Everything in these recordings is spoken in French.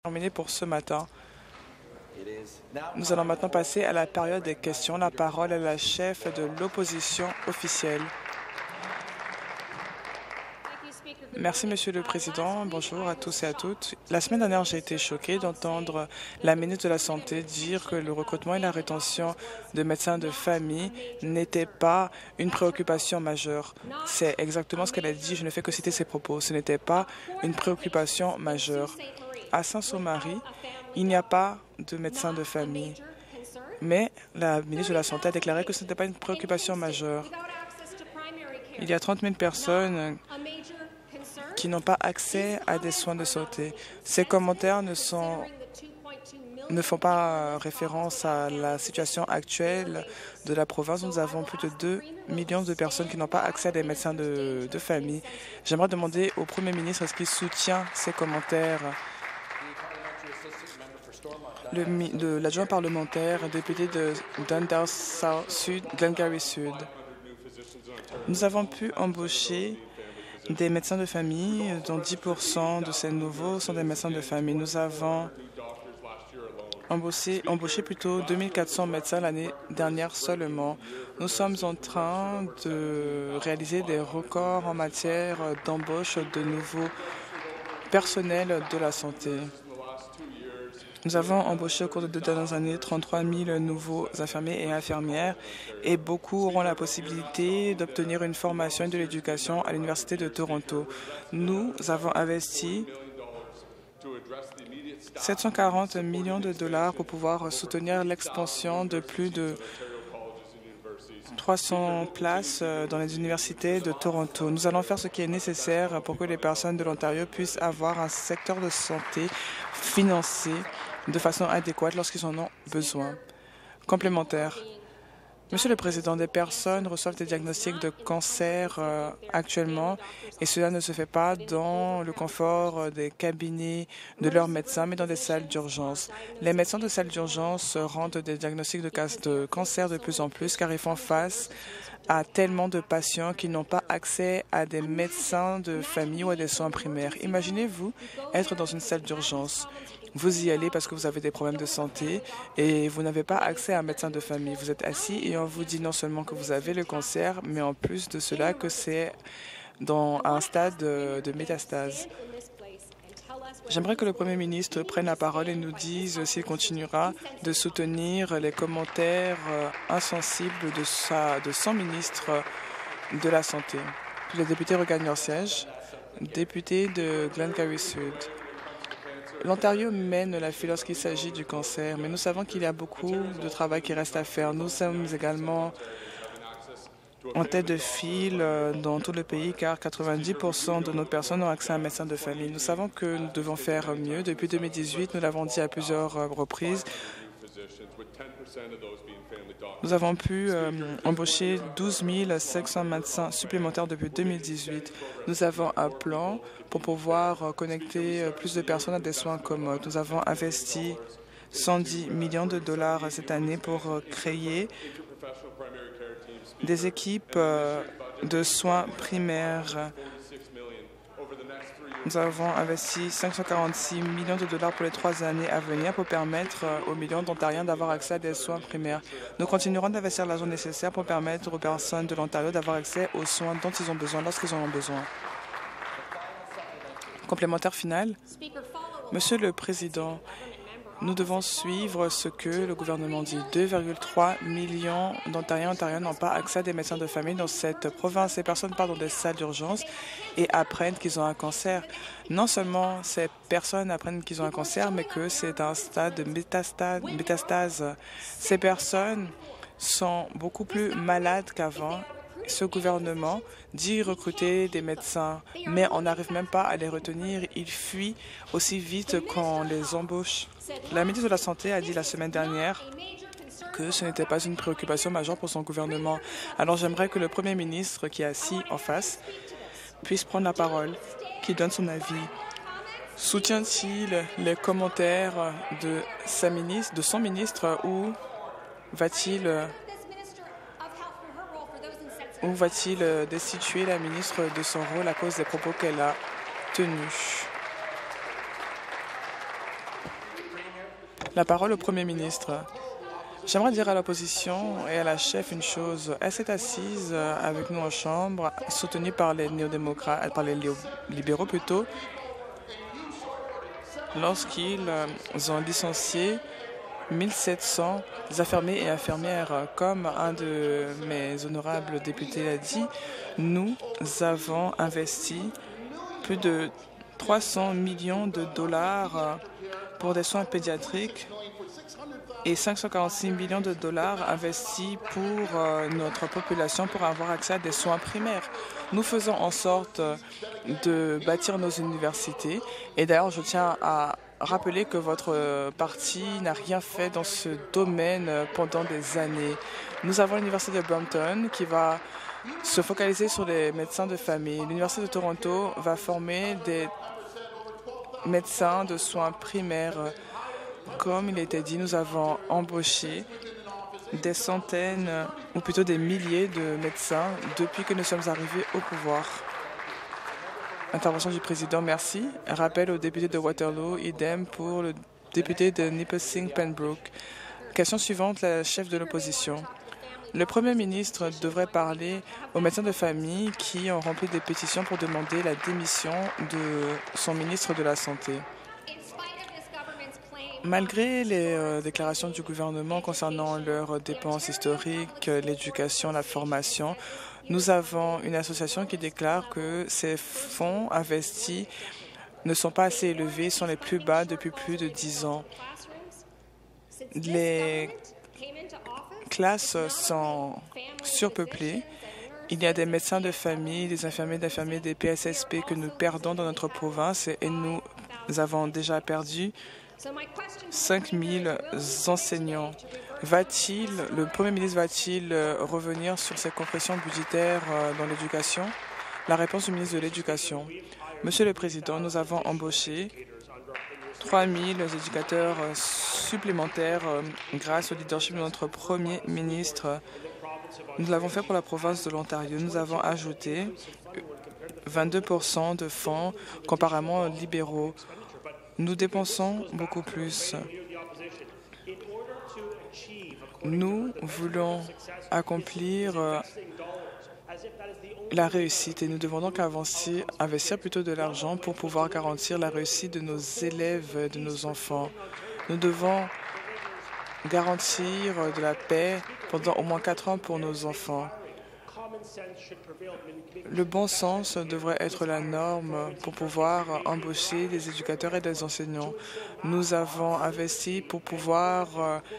terminé pour ce matin. Nous allons maintenant passer à la période des questions. La parole est à la chef de l'opposition officielle. Merci, Monsieur le Président. Bonjour à tous et à toutes. La semaine dernière, j'ai été choquée d'entendre la ministre de la Santé dire que le recrutement et la rétention de médecins de famille n'étaient pas une préoccupation majeure. C'est exactement ce qu'elle a dit. Je ne fais que citer ses propos. Ce n'était pas une préoccupation majeure. À Saint-Saul-Marie, il n'y a pas de médecins de famille. Mais la ministre de la Santé a déclaré que ce n'était pas une préoccupation majeure. Il y a 30 000 personnes qui n'ont pas accès à des soins de santé. Ces commentaires ne font pas référence à la situation actuelle de la province. Nous avons plus de 2 millions de personnes qui n'ont pas accès à des médecins de famille. J'aimerais demander au Premier ministre est-ce qu'il soutient ces commentaires. L'adjoint parlementaire, député de Dundas Sud, Glengarry Sud. Nous avons pu embaucher des médecins de famille, dont 10% de ces nouveaux sont des médecins de famille. Nous avons embauché plutôt 2400 médecins l'année dernière seulement. Nous sommes en train de réaliser des records en matière d'embauche de nouveaux personnels de la santé. Nous avons embauché au cours de 2 dernières années 33 000 nouveaux infirmiers et infirmières et beaucoup auront la possibilité d'obtenir une formation et de l'éducation à l'Université de Toronto. Nous avons investi 740 millions de dollars pour pouvoir soutenir l'expansion de plus de 300 places dans les universités de Toronto. Nous allons faire ce qui est nécessaire pour que les personnes de l'Ontario puissent avoir un secteur de santé financé de façon adéquate lorsqu'ils en ont besoin. Complémentaire. Monsieur le Président, des personnes reçoivent des diagnostics de cancer actuellement et cela ne se fait pas dans le confort des cabinets de leurs médecins, mais dans des salles d'urgence. Les médecins de salles d'urgence rendent des diagnostics de cancer de plus en plus car ils font face à tellement de patients qui n'ont pas accès à des médecins de famille ou à des soins primaires. Imaginez-vous être dans une salle d'urgence. Vous y allez parce que vous avez des problèmes de santé et vous n'avez pas accès à un médecin de famille. Vous êtes assis et on vous dit non seulement que vous avez le cancer, mais en plus de cela que c'est dans un stade de métastase. J'aimerais que le Premier ministre prenne la parole et nous dise s'il continuera de soutenir les commentaires insensibles de son ministre de la Santé. Les députés regagnent leur siège. Député de Glengarry Sud. L'Ontario mène la file lorsqu'il s'agit du cancer, mais nous savons qu'il y a beaucoup de travail qui reste à faire. Nous sommes également en tête de file dans tout le pays car 90% de nos personnes ont accès à un médecin de famille. Nous savons que nous devons faire mieux. Depuis 2018, nous l'avons dit à plusieurs reprises, nous avons pu embaucher 12 500 médecins supplémentaires depuis 2018. Nous avons un plan pour pouvoir connecter plus de personnes à des soins communs. Nous avons investi 110 millions de dollars cette année pour créer des équipes de soins primaires. Nous avons investi 546 millions de dollars pour les 3 années à venir pour permettre aux millions d'Ontariens d'avoir accès à des soins primaires. Nous continuerons d'investir l'argent nécessaire pour permettre aux personnes de l'Ontario d'avoir accès aux soins dont ils ont besoin lorsqu'ils en ont besoin. Complémentaire final. Monsieur le Président, nous devons suivre ce que le gouvernement dit. 2,3 millions d'Ontariens et Ontariennes n'ont pas accès à des médecins de famille dans cette province. Ces personnes partent dans des salles d'urgence et apprennent qu'ils ont un cancer. Non seulement ces personnes apprennent qu'ils ont un cancer, mais que c'est un stade de métastase. Ces personnes sont beaucoup plus malades qu'avant. Ce gouvernement dit recruter des médecins, mais on n'arrive même pas à les retenir. Ils fuient aussi vite qu'on les embauche. La ministre de la Santé a dit la semaine dernière que ce n'était pas une préoccupation majeure pour son gouvernement. Alors j'aimerais que le Premier ministre qui est assis en face puisse prendre la parole, qu'il donne son avis. Soutient-il les commentaires de son ministre ou va-t-il destituer la ministre de son rôle à cause des propos qu'elle a tenus? La parole au Premier ministre. J'aimerais dire à l'opposition et à la chef une chose. Elle s'est assise avec nous en chambre, soutenue par les néo-démocrates, par les libéraux plutôt, lorsqu'ils ont licencié 1700 infirmiers et infirmières. Comme un de mes honorables députés l'a dit, nous avons investi plus de 300 millions de dollars pour des soins pédiatriques et 546 millions de dollars investis pour notre population pour avoir accès à des soins primaires. Nous faisons en sorte de bâtir nos universités. Et d'ailleurs, je tiens à rappeler que votre parti n'a rien fait dans ce domaine pendant des années. Nous avons l'Université de Brampton qui va se focaliser sur les médecins de famille. L'Université de Toronto va former des médecins de soins primaires. Comme il a été dit, nous avons embauché des centaines, ou plutôt des milliers de médecins depuis que nous sommes arrivés au pouvoir. Intervention du président, merci. Rappel au député de Waterloo, idem pour le député de Nipissing Pembroke. Question suivante, la chef de l'opposition. Le Premier ministre devrait parler aux médecins de famille qui ont rempli des pétitions pour demander la démission de son ministre de la Santé. Malgré les déclarations du gouvernement concernant leurs dépenses historiques, l'éducation, la formation, nous avons une association qui déclare que ces fonds investis ne sont pas assez élevés, sont les plus bas depuis plus de 10 ans. Les classes sont surpeuplées. Il y a des médecins de famille, des infirmiers d'infirmiers, des PSSP que nous perdons dans notre province et nous avons déjà perdu 5 000 enseignants. Le Premier ministre va-t-il revenir sur ces compressions budgétaires dans l'éducation? La réponse du ministre de l'Éducation. Monsieur le Président, nous avons embauché 3 000 éducateurs supplémentaires grâce au leadership de notre Premier ministre. Nous l'avons fait pour la province de l'Ontario. Nous avons ajouté 22% de fonds comparément aux libéraux. Nous dépensons beaucoup plus. Nous voulons accomplir la réussite et nous devons donc investir plutôt de l'argent pour pouvoir garantir la réussite de nos élèves, de nos enfants. Nous devons garantir de la paix pendant au moins 4 ans pour nos enfants. Le bon sens devrait être la norme pour pouvoir embaucher des éducateurs et des enseignants. Nous avons investi pour pouvoir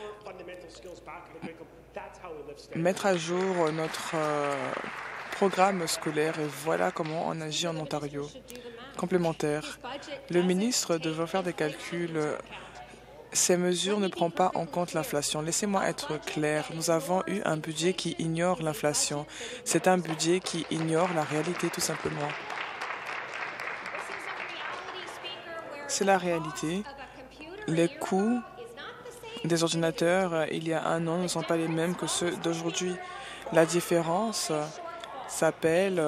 mettre à jour notre programme scolaire et voilà comment on agit en Ontario. Complémentaire. Le ministre devrait faire des calculs. Ces mesures ne prennent pas en compte l'inflation. Laissez-moi être clair. Nous avons eu un budget qui ignore l'inflation. C'est un budget qui ignore la réalité, tout simplement. C'est la réalité. Les coûts des ordinateurs, il y a un an, ne sont pas les mêmes que ceux d'aujourd'hui. La différence s'appelle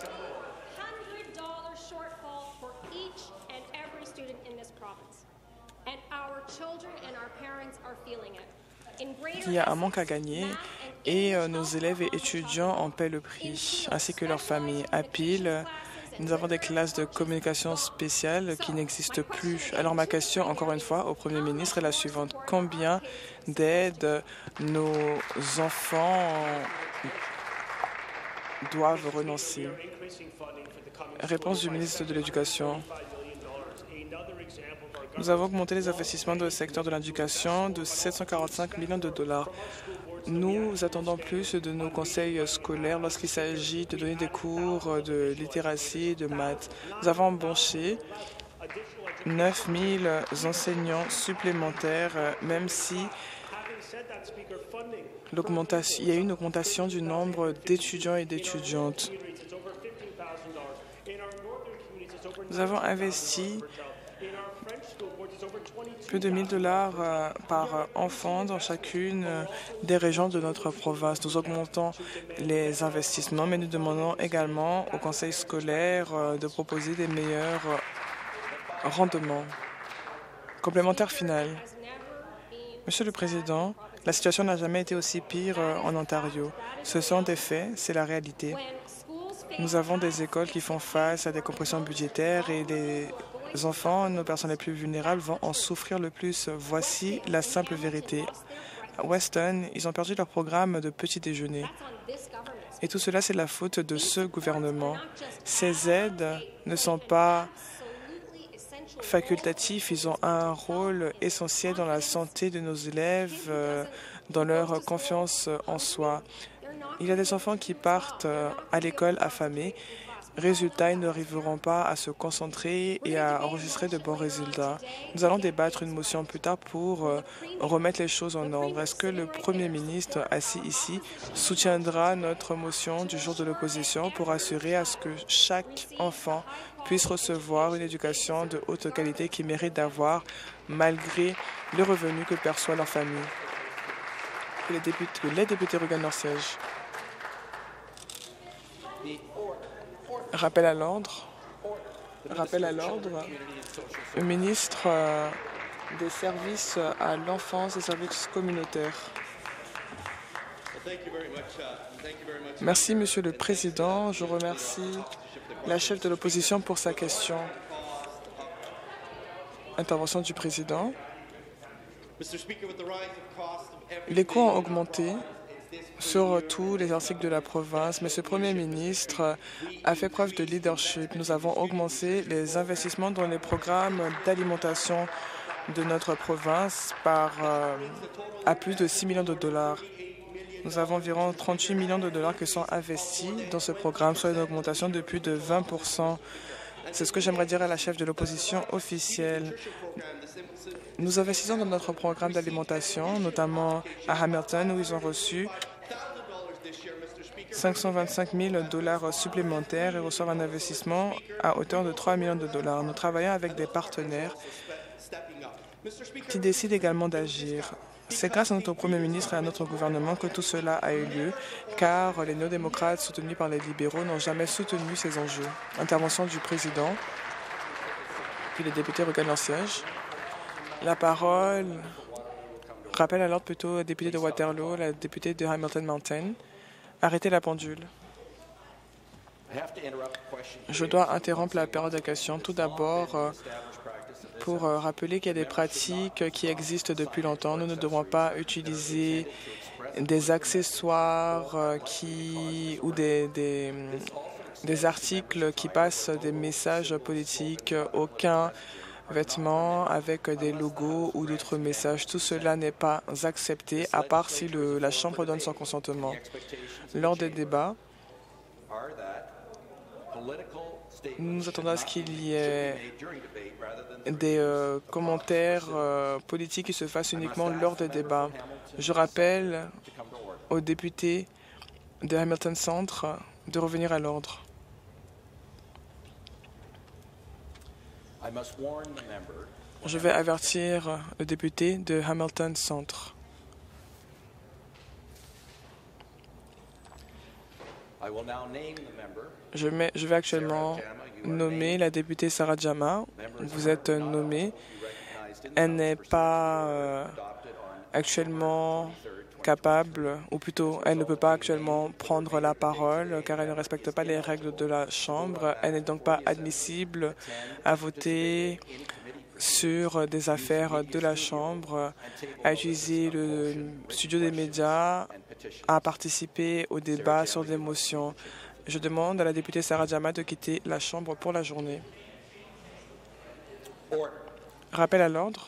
il y a un manque à gagner et nos élèves et étudiants en paient le prix, ainsi que leurs familles. À Peel, nous avons des classes de communication spéciales qui n'existent plus. Alors ma question, encore une fois, au Premier ministre est la suivante. Combien d'aides nos enfants doivent renoncer? Réponse du ministre de l'Éducation. Nous avons augmenté les investissements dans le secteur de l'éducation de 745 millions de dollars. Nous attendons plus de nos conseils scolaires lorsqu'il s'agit de donner des cours de littératie et de maths. Nous avons embauché 9 000 enseignants supplémentaires, même si il y a eu une augmentation du nombre d'étudiants et d'étudiantes. Nous avons investi plus de 1 000 dollars par enfant dans chacune des régions de notre province. Nous augmentons les investissements, mais nous demandons également au conseil scolaire de proposer des meilleurs rendements. Complémentaire final. Monsieur le Président, la situation n'a jamais été aussi pire en Ontario. Ce sont des faits, c'est la réalité. Nous avons des écoles qui font face à des compressions budgétaires et les enfants, nos personnes les plus vulnérables, vont en souffrir le plus. Voici la simple vérité. À Weston, ils ont perdu leur programme de petit déjeuner. Et tout cela, c'est la faute de ce gouvernement. Ces aides ne sont pas facultatifs, ils ont un rôle essentiel dans la santé de nos élèves, dans leur confiance en soi. Il y a des enfants qui partent à l'école affamés. Résultat, ils n'arriveront pas à se concentrer et à enregistrer de bons résultats. Nous allons débattre une motion plus tard pour remettre les choses en ordre. Est-ce que le Premier ministre, assis ici, soutiendra notre motion du jour de l'opposition pour assurer à ce que chaque enfant puisse recevoir une éducation de haute qualité qu'ils méritent d'avoir malgré le revenu que perçoit leur famille? Que les députés regagnent leur siège. Rappel à l'ordre. Rappel à l'ordre. Le ministre des services à l'enfance et des services communautaires. Merci, Monsieur le Président. Je remercie la chef de l'opposition pour sa question. Intervention du Président. Les coûts ont augmenté sur tous les articles de la province, mais ce Premier ministre a fait preuve de leadership. Nous avons augmenté les investissements dans les programmes d'alimentation de notre province à plus de 6 millions de dollars. Nous avons environ 38 millions de dollars qui sont investis dans ce programme, soit une augmentation de plus de 20 %. C'est ce que j'aimerais dire à la chef de l'opposition officielle. Nous investissons dans notre programme d'alimentation, notamment à Hamilton, où ils ont reçu 525 000 dollars supplémentaires et reçoivent un investissement à hauteur de 3 millions de dollars. Nous travaillons avec des partenaires qui décident également d'agir. C'est grâce à notre Premier ministre et à notre gouvernement que tout cela a eu lieu, car les néo-démocrates soutenus par les libéraux n'ont jamais soutenu ces enjeux. Intervention du président, puis les députés regagnent leur siège. La parole, rappel à l'ordre plutôt la députée de Waterloo, la députée de Hamilton Mountain. Arrêtez la pendule. Je dois interrompre la période de questions. Tout d'abord, pour rappeler qu'il y a des pratiques qui existent depuis longtemps. Nous ne devons pas utiliser des accessoires ou des articles qui passent des messages politiques. Aucun vêtements avec des logos ou d'autres messages. Tout cela n'est pas accepté, à part si la Chambre donne son consentement. Lors des débats, nous attendons à ce qu'il y ait des commentaires politiques qui se fassent uniquement lors des débats. Je rappelle aux députés de Hamilton Centre de revenir à l'ordre. Je vais avertir le député de Hamilton Centre. Je vais actuellement nommer la députée Sarah Jama. Vous êtes nommée. Elle n'est pas actuellement capable, ou plutôt, elle ne peut pas actuellement prendre la parole car elle ne respecte pas les règles de la Chambre. Elle n'est donc pas admissible à voter sur des affaires de la Chambre, à utiliser le studio des médias, à participer au débat sur des motions. Je demande à la députée Sarah Jama de quitter la Chambre pour la journée. Rappel à l'ordre.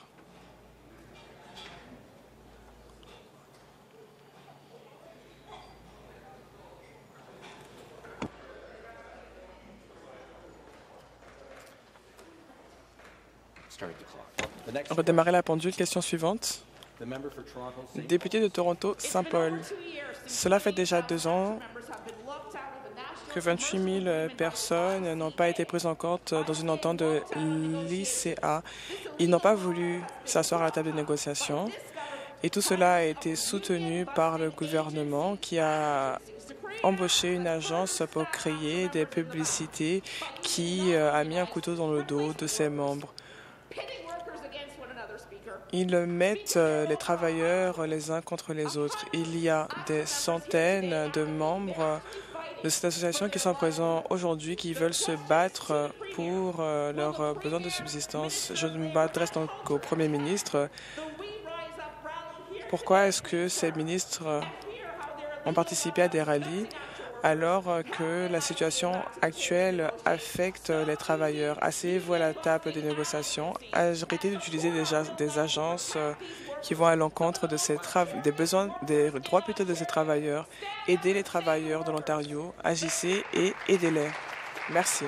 Redémarrer la pendule. Question suivante. Député de Toronto, Saint-Paul. Cela fait déjà 2 ans que 28 000 personnes n'ont pas été prises en compte dans une entente de l'ICA. Ils n'ont pas voulu s'asseoir à la table de négociation. Et tout cela a été soutenu par le gouvernement qui a embauché une agence pour créer des publicités qui a mis un couteau dans le dos de ses membres. Ils mettent les travailleurs les uns contre les autres. Il y a des centaines de membres de cette association qui sont présents aujourd'hui, qui veulent se battre pour leurs besoins de subsistance. Je m'adresse donc au Premier ministre. Pourquoi est-ce que ces ministres ont participé à des rallyes alors que la situation actuelle affecte les travailleurs? Asseyez-vous à la table des négociations. Arrêtez d'utiliser des agences qui vont à l'encontre de des besoins, des droits plutôt de ces travailleurs. Aidez les travailleurs de l'Ontario. Agissez et aidez-les. Merci.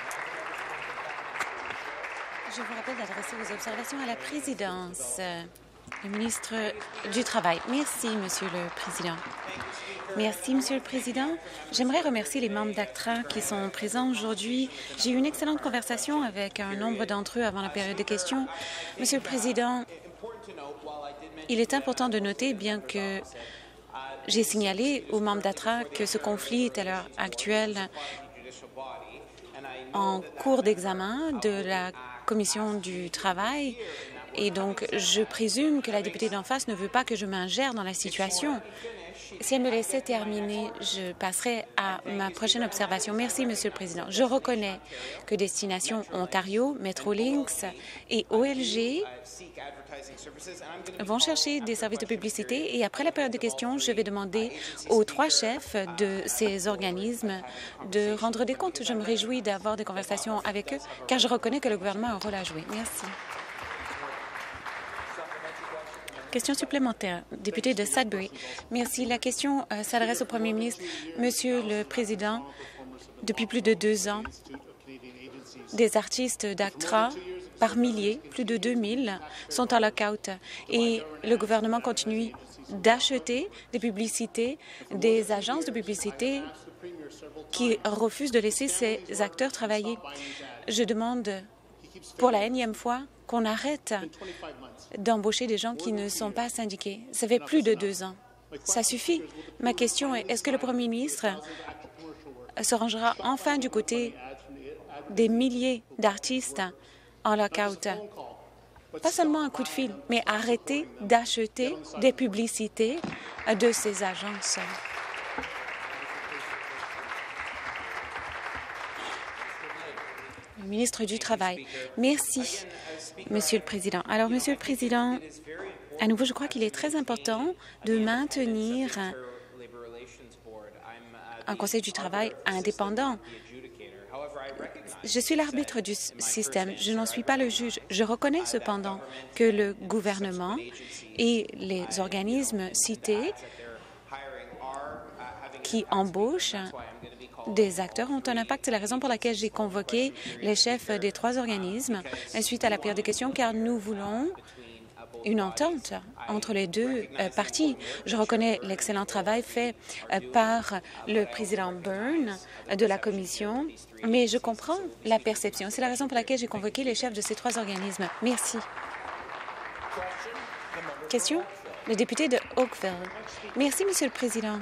Je vous rappelle d'adresser vos observations à la présidence. Le ministre du Travail. Merci, Monsieur le Président. Merci, Monsieur le Président. J'aimerais remercier les membres d'ACTRA qui sont présents aujourd'hui. J'ai eu une excellente conversation avec un nombre d'entre eux avant la période de questions. Monsieur le Président, il est important de noter, bien que j'ai signalé aux membres d'ACTRA que ce conflit est à l'heure actuelle en cours d'examen de la Commission du Travail, et donc je présume que la députée d'en face ne veut pas que je m'ingère dans la situation. Si elle me laissait terminer, je passerai à ma prochaine observation. Merci, Monsieur le Président. Je reconnais que Destination Ontario, Metrolinx et OLG vont chercher des services de publicité et après la période de questions, je vais demander aux 3 chefs de ces organismes de rendre des comptes. Je me réjouis d'avoir des conversations avec eux car je reconnais que le gouvernement a un rôle à jouer. Merci. Question supplémentaire, député de Sudbury. Merci. La question s'adresse au Premier ministre. Monsieur le Président, depuis plus de 2 ans, des artistes d'ACTRA, par milliers, plus de 2000, sont en lockout et le gouvernement continue d'acheter des publicités, des agences de publicité qui refusent de laisser ces acteurs travailler. Je demande pour la énième fois qu'on arrête d'embaucher des gens qui ne sont pas syndiqués. Ça fait plus de 2 ans. Ça suffit. Ma question est, est-ce que le Premier ministre se rangera enfin du côté des milliers d'artistes en lockout? Pas seulement un coup de fil, mais arrêter d'acheter des publicités de ces agences. Le ministre du Travail. Merci, Monsieur le Président. Alors, Monsieur le Président, à nouveau, je crois qu'il est très important de maintenir un Conseil du travail indépendant. Je suis l'arbitre du système. Je n'en suis pas le juge. Je reconnais cependant que le gouvernement et les organismes cités qui embauchent des acteurs ont un impact. C'est la raison pour laquelle j'ai convoqué les chefs des 3 organismes suite à la période de questions, car nous voulons une entente entre les 2 parties. Je reconnais l'excellent travail fait par le président Byrne de la Commission, mais je comprends la perception. C'est la raison pour laquelle j'ai convoqué les chefs de ces 3 organismes. Merci. Question? Le député de Oakville. Merci, Monsieur le Président.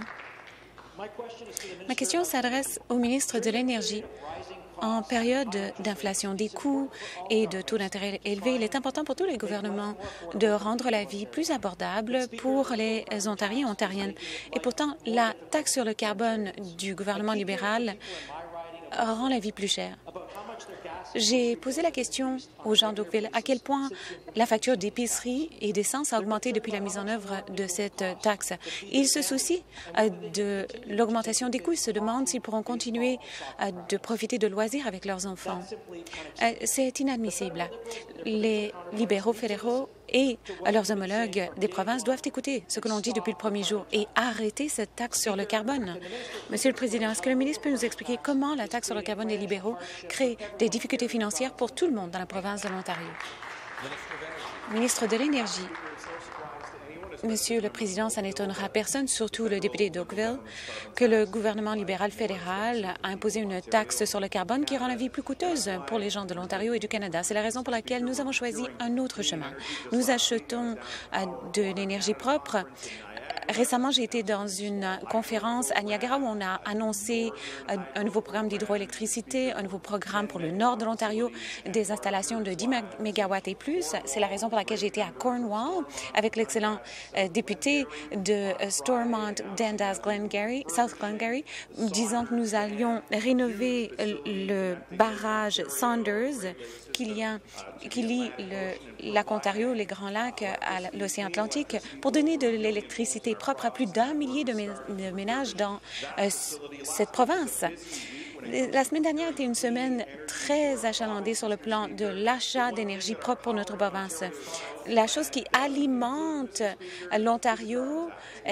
Ma question s'adresse au ministre de l'Énergie. En période d'inflation des coûts et de taux d'intérêt élevés, il est important pour tous les gouvernements de rendre la vie plus abordable pour les Ontariens et Ontariennes. Et pourtant, la taxe sur le carbone du gouvernement libéral rend la vie plus chère. J'ai posé la question aux gens d'Oakville à quel point la facture d'épicerie et d'essence a augmenté depuis la mise en œuvre de cette taxe. Ils se soucient de l'augmentation des coûts. Ils se demandent s'ils pourront continuer de profiter de loisirs avec leurs enfants. C'est inadmissible. Les libéraux fédéraux et leurs homologues des provinces doivent écouter ce que l'on dit depuis le premier jour et arrêter cette taxe sur le carbone. Monsieur le Président, est-ce que le ministre peut nous expliquer comment la taxe sur le carbone des libéraux crée des difficultés financières pour tout le monde dans la province de l'Ontario? Ministre de l'Énergie. Monsieur le Président, ça n'étonnera personne, surtout le député d'Oakville, que le gouvernement libéral fédéral a imposé une taxe sur le carbone qui rend la vie plus coûteuse pour les gens de l'Ontario et du Canada. C'est la raison pour laquelle nous avons choisi un autre chemin. Nous achetons de l'énergie propre Récemment, j'ai été dans une conférence à Niagara où on a annoncé un nouveau programme d'hydroélectricité, un nouveau programme pour le nord de l'Ontario, des installations de 10 mégawatts et plus. C'est la raison pour laquelle j'ai été à Cornwall avec l'excellent député de Stormont, Dundas, South Glengarry, disant que nous allions rénover le barrage Saunders qui lie le lac Ontario, les Grands Lacs à l'océan Atlantique pour donner de l'électricité propre à plus d'1 millier de ménages dans cette province. La semaine dernière était une semaine très achalandée sur le plan de l'achat d'énergie propre pour notre province. La chose qui alimente l'Ontario,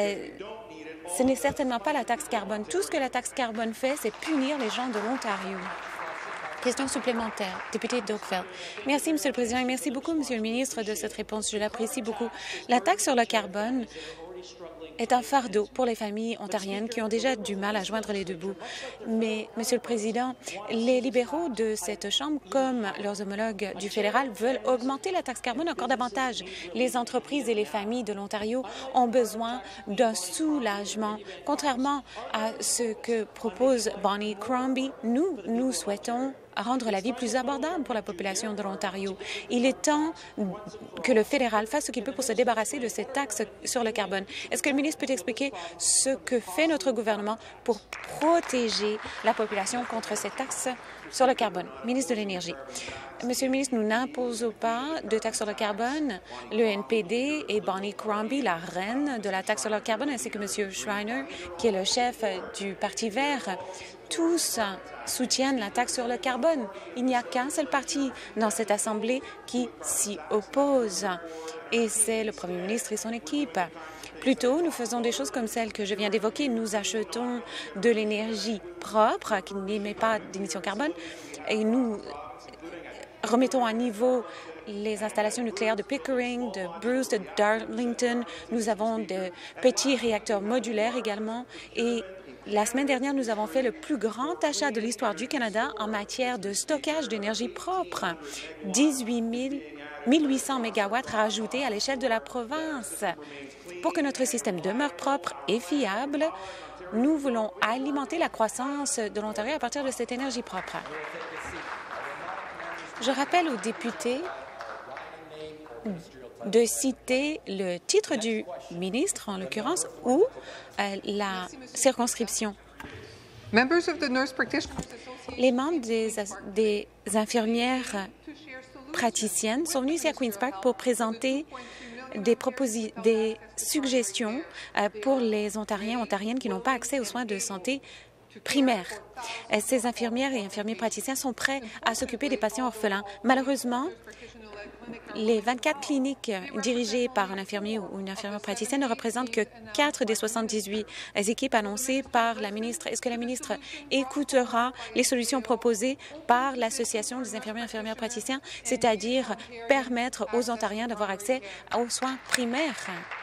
ce n'est certainement pas la taxe carbone. Tout ce que la taxe carbone fait, c'est punir les gens de l'Ontario. Question supplémentaire. Député d'Oakville. Merci, Monsieur le Président, et merci beaucoup, Monsieur le ministre, de cette réponse. Je l'apprécie beaucoup. La taxe sur le carbone est un fardeau pour les familles ontariennes qui ont déjà du mal à joindre les deux bouts. Mais, Monsieur le Président, les libéraux de cette Chambre, comme leurs homologues du fédéral, veulent augmenter la taxe carbone encore davantage. Les entreprises et les familles de l'Ontario ont besoin d'un soulagement. Contrairement à ce que propose Bonnie Crombie, nous souhaitons rendre la vie plus abordable pour la population de l'Ontario. Il est temps que le fédéral fasse ce qu'il peut pour se débarrasser de cette taxe sur le carbone. Est-ce que le ministre peut expliquer ce que fait notre gouvernement pour protéger la population contre cette taxe sur le carbone? Ministre de l'Énergie. Monsieur le ministre, nous n'imposons pas de taxe sur le carbone. Le NPD et Bonnie Crombie, la reine de la taxe sur le carbone, ainsi que Monsieur Schreiner, qui est le chef du Parti vert, tous soutiennent la taxe sur le carbone. Il n'y a qu'un seul parti dans cette Assemblée qui s'y oppose, et c'est le Premier ministre et son équipe. Plutôt, nous faisons des choses comme celles que je viens d'évoquer. Nous achetons de l'énergie propre qui n'émet pas d'émissions carbone et nous remettons à niveau les installations nucléaires de Pickering, de Bruce, de Darlington. Nous avons de petits réacteurs modulaires également et la semaine dernière, nous avons fait le plus grand achat de l'histoire du Canada en matière de stockage d'énergie propre. 18 800 mégawatts rajoutés à l'échelle de la province. Pour que notre système demeure propre et fiable, nous voulons alimenter la croissance de l'Ontario à partir de cette énergie propre. Je rappelle aux députés de citer le titre du ministre, en l'occurrence, ou la circonscription. Les membres des infirmières praticiennes sont venus ici à Queen's Park pour présenter des suggestions pour les Ontariens et Ontariennes qui n'ont pas accès aux soins de santé primaires. Ces infirmières et infirmiers praticiens sont prêts à s'occuper des patients orphelins. Malheureusement, les 24 cliniques dirigées par un infirmier ou une infirmière praticienne ne représentent que 4 des 78 équipes annoncées par la ministre. Est-ce que la ministre écoutera les solutions proposées par l'Association des infirmiers et infirmières praticiens, c'est-à-dire permettre aux Ontariens d'avoir accès aux soins primaires?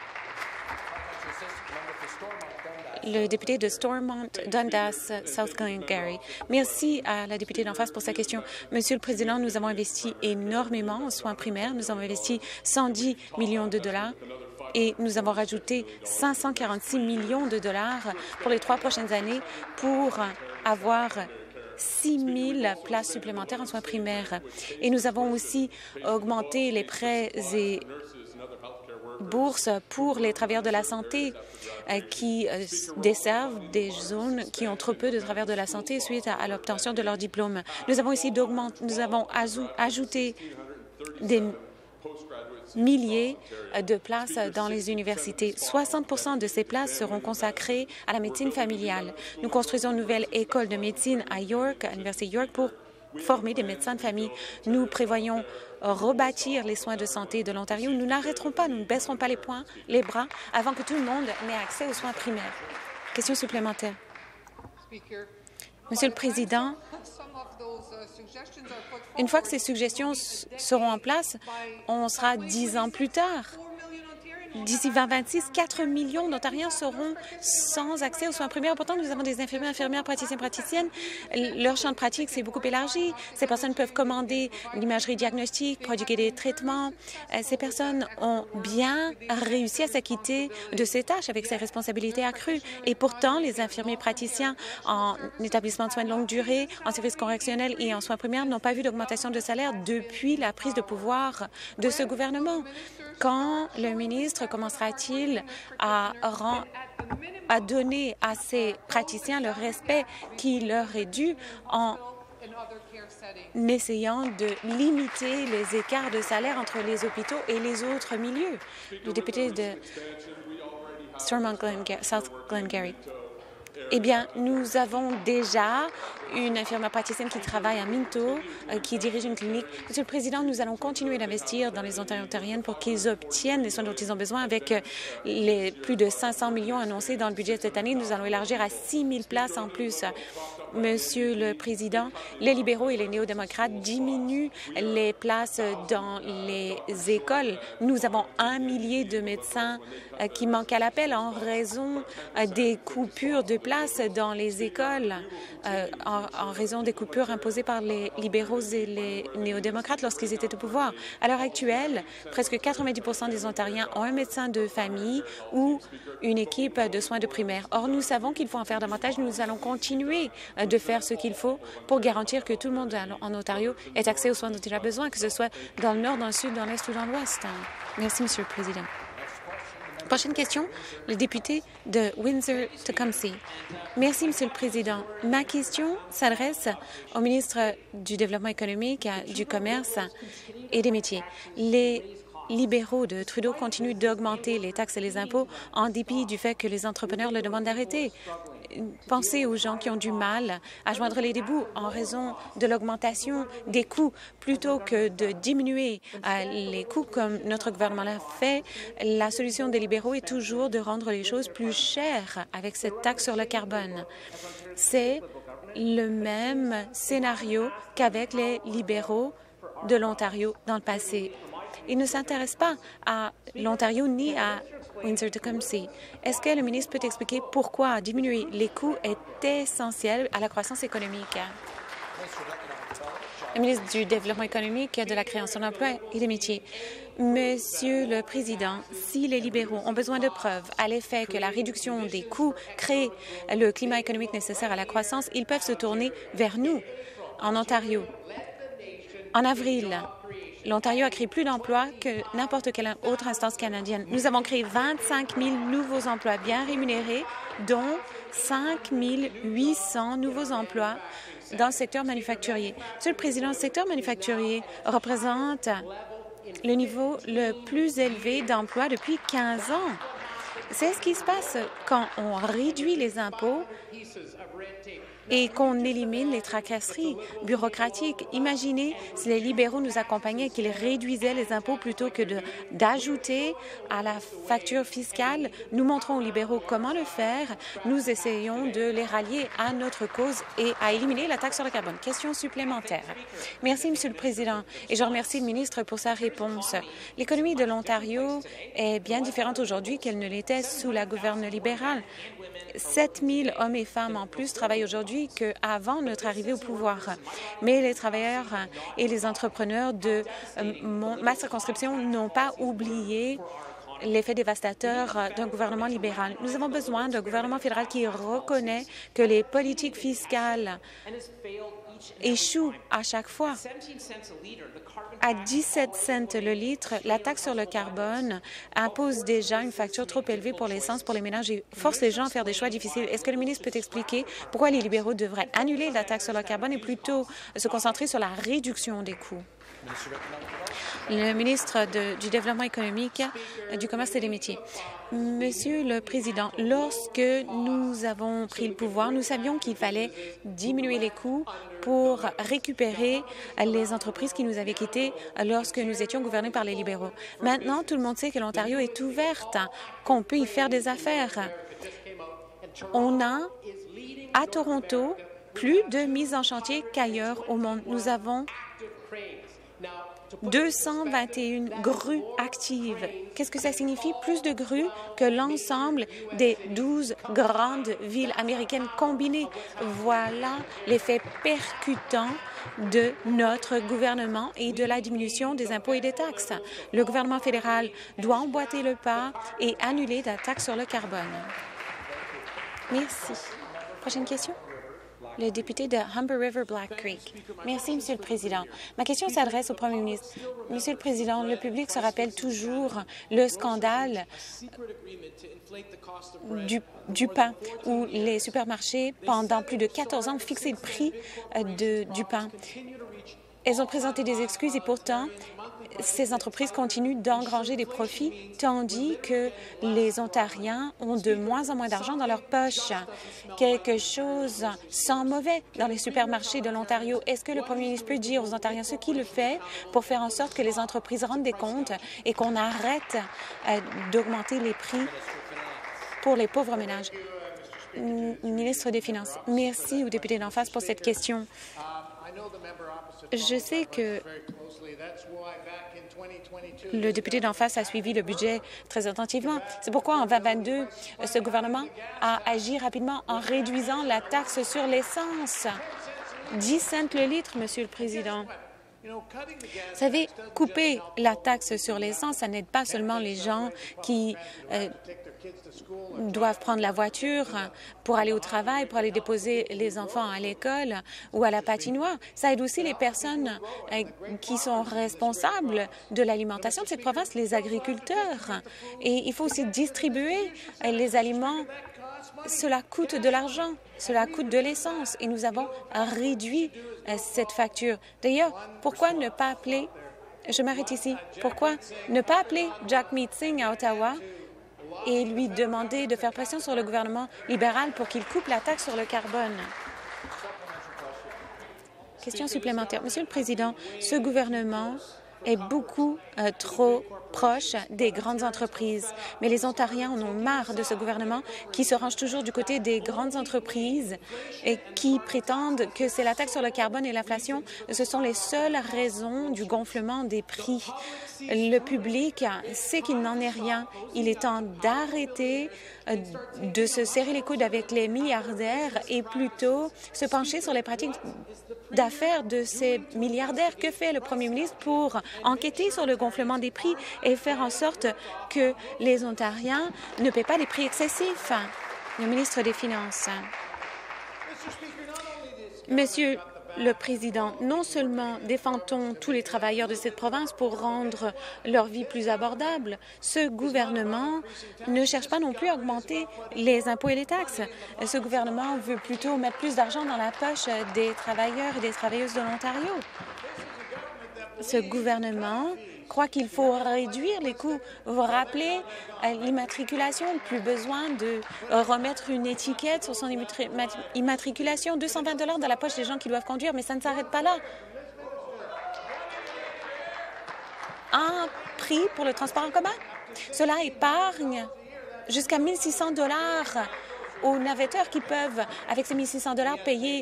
Le député de Stormont, Dundas, South Glengarry. Merci à la députée d'en face pour sa question. Monsieur le Président, nous avons investi énormément en soins primaires. Nous avons investi 110 millions de dollars et nous avons rajouté 546 millions de dollars pour les 3 prochaines années pour avoir 6 000 places supplémentaires en soins primaires. Et nous avons aussi augmenté les prêts et bourses pour les travailleurs de la santé qui desservent des zones qui ont trop peu de travailleurs de la santé suite à l'obtention de leur diplôme. Nous avons aussi ajouté des milliers de places dans les universités. 60% de ces places seront consacrées à la médecine familiale. Nous construisons une nouvelle école de médecine à York, à l'Université York, pour former des médecins de famille. Nous prévoyons rebâtir les soins de santé de l'Ontario. Nous n'arrêterons pas, nous ne baisserons pas les bras avant que tout le monde n'ait accès aux soins primaires. Question supplémentaire. Monsieur le Président, une fois que ces suggestions seront en place, on sera 10 ans plus tard. d'ici 2026, 4 millions d'Ontariens seront sans accès aux soins primaires. Pourtant, nous avons des infirmières, praticiennes. Leur champ de pratique s'est beaucoup élargi. Ces personnes peuvent commander l'imagerie diagnostique, prodiguer des traitements. Ces personnes ont bien réussi à s'acquitter de ces tâches avec ces responsabilités accrues. Et pourtant, les infirmiers praticiens en établissement de soins de longue durée, en services correctionnels et en soins primaires n'ont pas vu d'augmentation de salaire depuis la prise de pouvoir de ce gouvernement. Quand le ministre commencera-t-il à donner à ces praticiens le respect qui leur est dû en essayant de limiter les écarts de salaire entre les hôpitaux et les autres milieux? Le député de South Glengarry. Eh bien, nous avons déjà une infirmière praticienne qui travaille à Minto, qui dirige une clinique. Monsieur le Président, nous allons continuer d'investir dans les Ontariennes pour qu'ils obtiennent les soins dont ils ont besoin. Avec les plus de 500 millions annoncés dans le budget de cette année, nous allons élargir à 6 000 places en plus. Monsieur le Président, les libéraux et les néo-démocrates diminuent les places dans les écoles. Nous avons 1 millier de médecins qui manquent à l'appel en raison des coupures de places dans les écoles, en raison des coupures imposées par les libéraux et les néo-démocrates lorsqu'ils étaient au pouvoir. À l'heure actuelle, presque 90 des Ontariens ont un médecin de famille ou une équipe de soins de primaire. Or, nous savons qu'il faut en faire davantage. Nous allons continuer de faire ce qu'il faut pour garantir que tout le monde en Ontario ait accès aux soins dont il a besoin, que ce soit dans le nord, dans le sud, dans l'est ou dans l'ouest. Merci, Monsieur le Président. Prochaine question, le député de Windsor-Tecumseh. Merci, Monsieur le Président. Ma question s'adresse au ministre du Développement économique, du Commerce et des Métiers. Les libéraux de Trudeau continuent d'augmenter les taxes et les impôts en dépit du fait que les entrepreneurs le demandent d'arrêter. Pensez aux gens qui ont du mal à joindre les deux bouts en raison de l'augmentation des coûts. Plutôt que de diminuer les coûts comme notre gouvernement l'a fait, la solution des libéraux est toujours de rendre les choses plus chères avec cette taxe sur le carbone. C'est le même scénario qu'avec les libéraux de l'Ontario dans le passé. Ils ne s'intéressent pas à l'Ontario ni à Windsor-Tecumseh. Est-ce que le ministre peut expliquer pourquoi diminuer les coûts est essentiel à la croissance économique? Le ministre du Développement économique, de la création d'emplois et des métiers. Monsieur le Président, si les libéraux ont besoin de preuves à l'effet que la réduction des coûts crée le climat économique nécessaire à la croissance, ils peuvent se tourner vers nous, en Ontario. En avril, l'Ontario a créé plus d'emplois que n'importe quelle autre instance canadienne. Nous avons créé 25 000 nouveaux emplois bien rémunérés, dont 5 800 nouveaux emplois dans le secteur manufacturier. Monsieur le Président, le secteur manufacturier représente le niveau le plus élevé d'emplois depuis 15 ans. C'est ce qui se passe quand on réduit les impôts et qu'on élimine les tracasseries bureaucratiques. Imaginez si les libéraux nous accompagnaient et qu'ils réduisaient les impôts plutôt que d'ajouter à la facture fiscale. Nous montrons aux libéraux comment le faire. Nous essayons de les rallier à notre cause et à éliminer la taxe sur le carbone. Question supplémentaire. Merci, Monsieur le Président, et je remercie le ministre pour sa réponse. L'économie de l'Ontario est bien différente aujourd'hui qu'elle ne l'était sous la gouverneure libérale. 7 000 hommes et femmes en plus travaillent aujourd'hui qu'avant notre arrivée au pouvoir. Mais les travailleurs et les entrepreneurs de ma circonscription n'ont pas oublié l'effet dévastateur d'un gouvernement libéral. Nous avons besoin d'un gouvernement fédéral qui reconnaît que les politiques fiscales échouent à chaque fois. À 17 cents le litre, la taxe sur le carbone impose déjà une facture trop élevée pour l'essence pour les ménages et force les gens à faire des choix difficiles. Est-ce que le ministre peut expliquer pourquoi les libéraux devraient annuler la taxe sur le carbone et plutôt se concentrer sur la réduction des coûts? Le ministre du Développement économique, du Commerce et des Métiers. Monsieur le Président, lorsque nous avons pris le pouvoir, nous savions qu'il fallait diminuer les coûts pour récupérer les entreprises qui nous avaient quittés lorsque nous étions gouvernés par les libéraux. Maintenant, tout le monde sait que l'Ontario est ouverte, qu'on peut y faire des affaires. On a, à Toronto, plus de mises en chantier qu'ailleurs au monde. Nous avons 221 grues actives. Qu'est-ce que ça signifie? Plus de grues que l'ensemble des 12 grandes villes américaines combinées. Voilà l'effet percutant de notre gouvernement et de la diminution des impôts et des taxes. Le gouvernement fédéral doit emboîter le pas et annuler la taxe sur le carbone. Merci. Prochaine question. Le député de Humber River Black Creek. Merci, Monsieur le Président. Ma question s'adresse au Premier ministre. Monsieur le Président, le public se rappelle toujours le scandale du pain, où les supermarchés, pendant plus de 14 ans, ont fixé le prix du pain. Elles ont présenté des excuses et pourtant, ces entreprises continuent d'engranger des profits, tandis que les Ontariens ont de moins en moins d'argent dans leur poche. Quelque chose sent mauvais dans les supermarchés de l'Ontario. Est-ce que le Premier ministre peut dire aux Ontariens ce qu'il fait pour faire en sorte que les entreprises rendent des comptes et qu'on arrête d'augmenter les prix pour les pauvres ménages? Ministre des Finances. Merci au député d'en face pour cette question. Je sais que le député d'en face a suivi le budget très attentivement. C'est pourquoi, en 2022, ce gouvernement a agi rapidement en réduisant la taxe sur l'essence. 10 cents le litre, Monsieur le Président. Vous savez, couper la taxe sur l'essence, ça n'aide pas seulement les gens qui doivent prendre la voiture pour aller au travail, pour aller déposer les enfants à l'école ou à la patinoire. Ça aide aussi les personnes qui sont responsables de l'alimentation de cette province, les agriculteurs. Et il faut aussi distribuer les aliments. Cela coûte de l'argent, cela coûte de l'essence et nous avons réduit cette facture. D'ailleurs, pourquoi ne pas appeler, je m'arrête ici, pourquoi ne pas appeler Jagmeet Singh à Ottawa et lui demander de faire pression sur le gouvernement libéral pour qu'il coupe la taxe sur le carbone? Question supplémentaire. Monsieur le Président, ce gouvernement est beaucoup trop proche des grandes entreprises. Mais les Ontariens en ont marre de ce gouvernement qui se range toujours du côté des grandes entreprises et qui prétendent que c'est la taxe sur le carbone et l'inflation. Ce sont les seules raisons du gonflement des prix. Le public sait qu'il n'en est rien. Il est temps d'arrêter de se serrer les coudes avec les milliardaires et plutôt se pencher sur les pratiques d'affaires de ces milliardaires. Que fait le Premier ministre pour enquêter sur le gonflement des prix et faire en sorte que les Ontariens ne paient pas des prix excessifs? Le ministre des Finances. Monsieur le Président, non seulement défend-on tous les travailleurs de cette province pour rendre leur vie plus abordable, ce gouvernement ne cherche pas non plus à augmenter les impôts et les taxes. Ce gouvernement veut plutôt mettre plus d'argent dans la poche des travailleurs et des travailleuses de l'Ontario. Ce gouvernement croit qu'il faut réduire les coûts. Vous vous rappelez l'immatriculation, plus besoin de remettre une étiquette sur son immatriculation, 220 $ dans la poche des gens qui doivent conduire, mais ça ne s'arrête pas là. Un prix pour le transport en commun. Cela épargne jusqu'à 1 600 $ aux navetteurs qui peuvent, avec ces 1 600 $, payer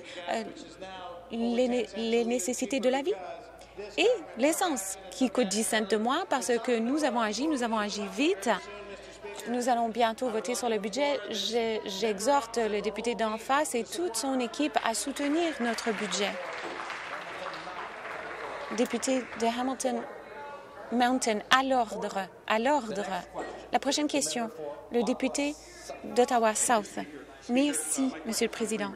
les nécessités de la vie. Et l'essence, qui coûte 10 cents de moins parce que nous avons agi vite. Nous allons bientôt voter sur le budget. J'exhorte le député d'en face et toute son équipe à soutenir notre budget. Député de Hamilton Mountain, à l'ordre. À l'ordre. La prochaine question, le député d'Ottawa South. Merci, Monsieur le Président.